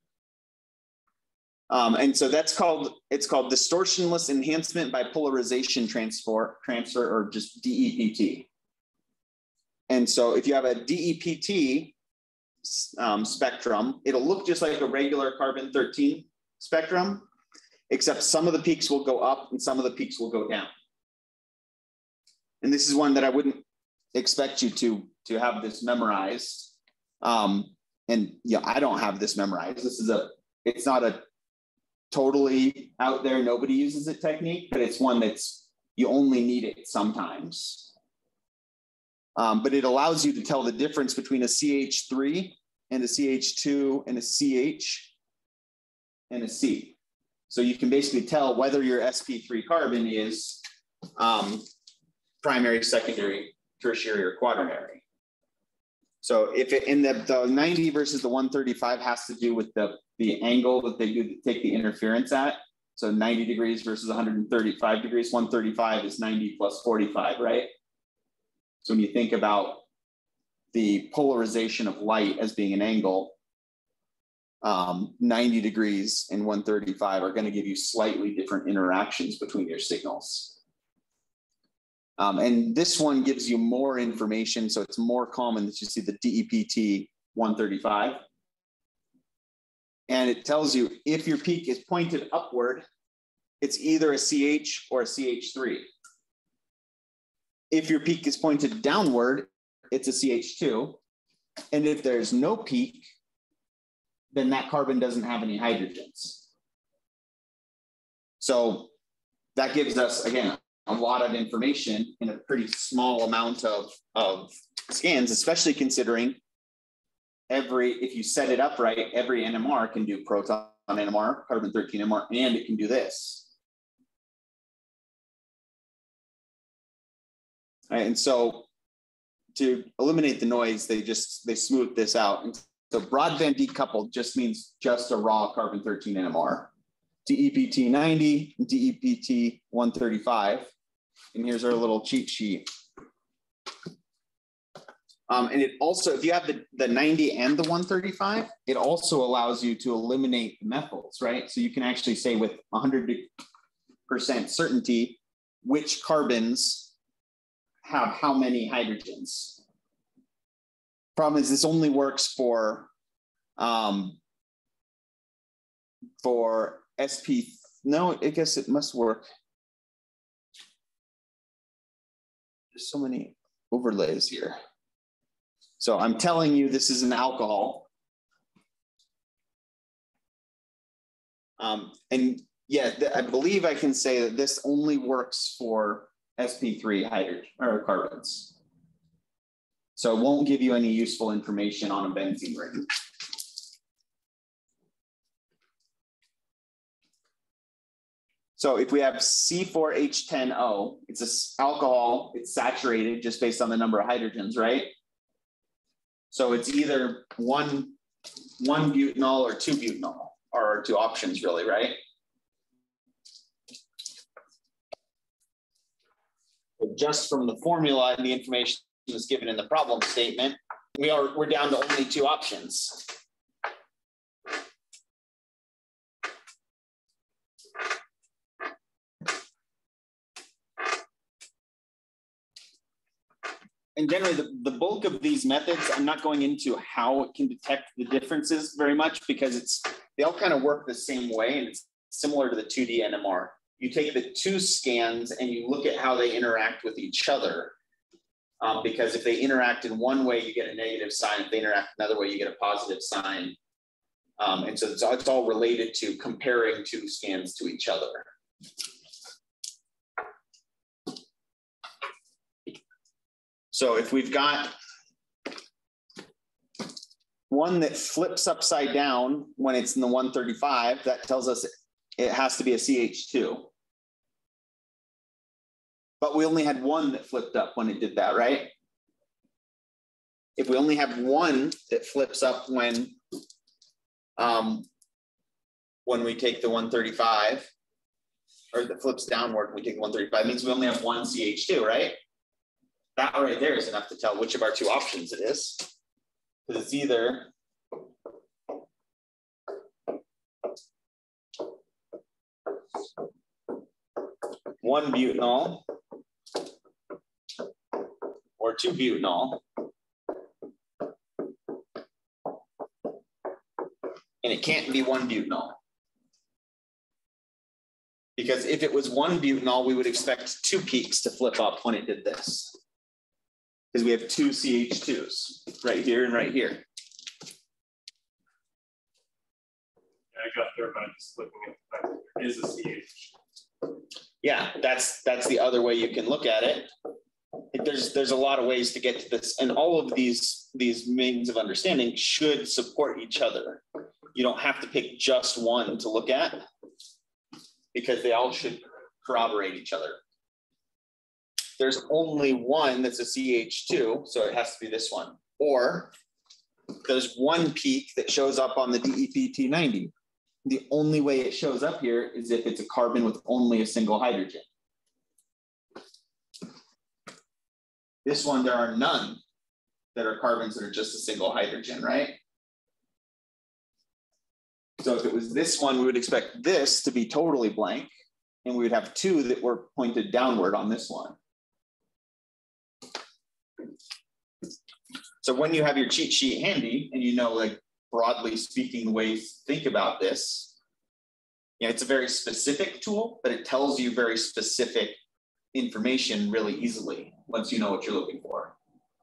Um, and so that's called, it's called distortionless enhancement by polarization transfer, transfer or just D E P T. And so if you have a D E P T um, spectrum, it'll look just like a regular carbon thirteen spectrum, except some of the peaks will go up and some of the peaks will go down. And this is one that I wouldn't expect you to, to have this memorized. Um, and yeah, I don't have this memorized. This is a, it's not a totally out there, nobody uses it technique, but it's one that's, you only need it sometimes. Um, but it allows you to tell the difference between a C H three and a C H two and a C H and a C. So you can basically tell whether your S P three carbon is um, primary, secondary, tertiary, or quaternary. So if it in the, the ninety versus the one thirty-five has to do with the, the angle that they do take the interference at. So ninety degrees versus one hundred thirty-five degrees, one thirty-five is ninety plus forty-five, right? So when you think about the polarization of light as being an angle, um, ninety degrees and one thirty-five are going to give you slightly different interactions between your signals. Um, and this one gives you more information, so it's more common that you see the D E P T one thirty-five. And it tells you if your peak is pointed upward, it's either a C H or a C H three. If your peak is pointed downward, it's a C H two. And if there's no peak, then that carbon doesn't have any hydrogens. So that gives us, again, a lot of information in a pretty small amount of, of scans, especially considering every, if you set it up right, every N M R can do proton N M R, carbon thirteen N M R, and it can do this. right? And so to eliminate the noise, they just, they smooth this out. And so broadband decoupled just means just a raw carbon thirteen N M R. D E P T ninety, D E P T one thirty-five. And here's our little cheat sheet. Um, and it also, if you have the, the ninety and the one thirty-five, it also allows you to eliminate methyls, right? So you can actually say with one hundred percent certainty which carbons have how many hydrogens. Problem is this only works for, um, for S P, no, I guess it must work. There's so many overlays here. So I'm telling you, this is an alcohol. Um, and yeah, I believe I can say that this only works for S P three hydrogen or carbons. So it won't give you any useful information on a benzene ring. So if we have C four H ten O, it's an alcohol, it's saturated just based on the number of hydrogens, right? So it's either one, one butanol or two butanol, or two options really, right? But just from the formula and the information that's given in the problem statement, we are, we're down to only two options. And generally, the, the bulk of these methods, I'm not going into how it can detect the differences very much because it's they all kind of work the same way and it's similar to the two D N M R. You take the two scans and you look at how they interact with each other. Um, because if they interact in one way, you get a negative sign. If they interact another way, you get a positive sign. Um, and so it's, it's all related to comparing two scans to each other. So if we've got one that flips upside down when it's in the one thirty-five, that tells us it has to be a C H two. But we only had one that flipped up when it did that, right? If we only have one that flips up when, um, when we take the one thirty-five, or that flips downward when we take the one thirty-five, means we only have one C H two, right? That right there is enough to tell which of our two options it is. Because it's either one butanol or two butanol. And it can't be one butanol. Because if it was one butanol, we would expect two peaks to flip up when it did this. Because we have two C H twos right here and right here. Yeah, I got there by just looking at the fact that there is a C H. Yeah, that's that's the other way you can look at it. There's there's a lot of ways to get to this, and all of these these means of understanding should support each other. You don't have to pick just one to look at because they all should corroborate each other. There's only one that's a C H two, so it has to be this one. Or there's one peak that shows up on the D E P T ninety. The only way it shows up here is if it's a carbon with only a single hydrogen. This one, there are none that are carbons that are just a single hydrogen, right? So if it was this one, we would expect this to be totally blank, and we would have two that were pointed downward on this one. So when you have your cheat sheet handy and you know, like broadly speaking, the ways to think about this, yeah, it's a very specific tool, but it tells you very specific information really easily once you know what you're looking for.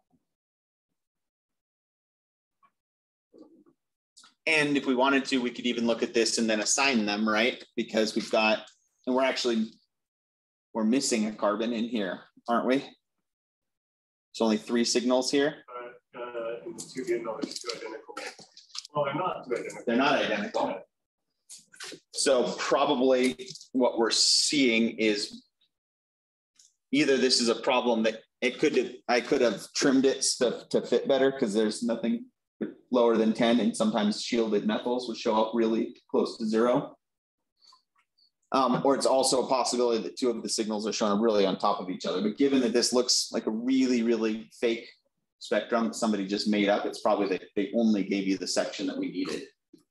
And if we wanted to, we could even look at this and then assign them, right? Because we've got, and we're actually, we're missing a carbon in here, aren't we? There's only three signals here. Uh, uh, and the two butanol is two identical. Well, they're not two identical. They're not identical. So probably what we're seeing is either this is a problem that it could, I could have trimmed it to, to fit better because there's nothing lower than ten, and sometimes shielded methyls would show up really close to zero. Um, or it's also a possibility that two of the signals are shown really on top of each other. But given that this looks like a really, really fake spectrum somebody just made up, it's probably that they only gave you the section that we needed.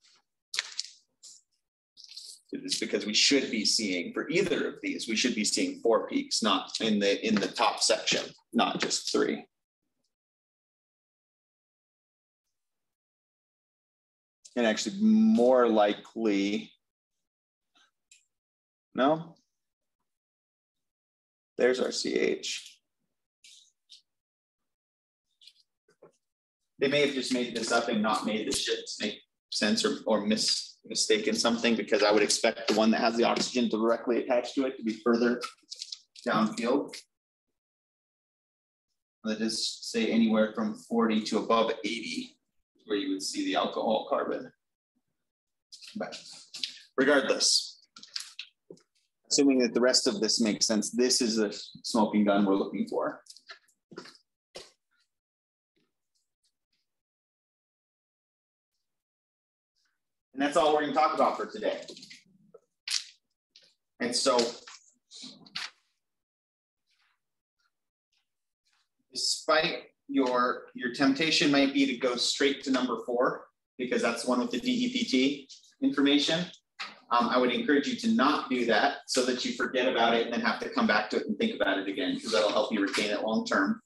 It's because we should be seeing, for either of these, we should be seeing four peaks, not in the in the top section, not just three. And actually more likely, no, there's our C H. They may have just made this up and not made the shits make sense or, or mis, mistaken something, because I would expect the one that has the oxygen directly attached to it to be further downfield. That is, say, anywhere from forty to above eighty, where you would see the alcohol carbon. But regardless, assuming that the rest of this makes sense, this is the smoking gun we're looking for. And that's all we're going to talk about for today. And so, despite your, your temptation might be to go straight to number four, because that's the one with the D E P T information. Um, I would encourage you to not do that so that you forget about it and then have to come back to it and think about it again, because that'll help you retain it long term.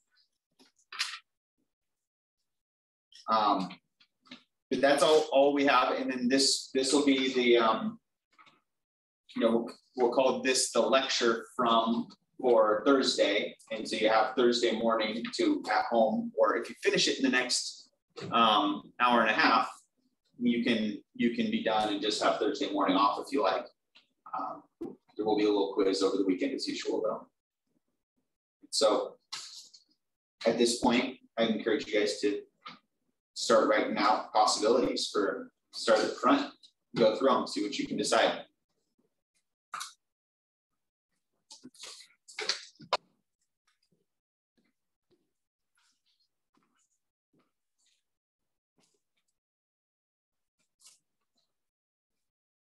Um, But that's all, all we have. And then this, this will be the, um, you know, we'll call this the lecture from for Thursday. And so you have Thursday morning to at home, or if you finish it in the next um, hour and a half, you can, you can be done and just have Thursday morning off if you like. Um, there will be a little quiz over the weekend as usual though. So at this point, I encourage you guys to start writing out possibilities for start at the front, go through them, see what you can decide.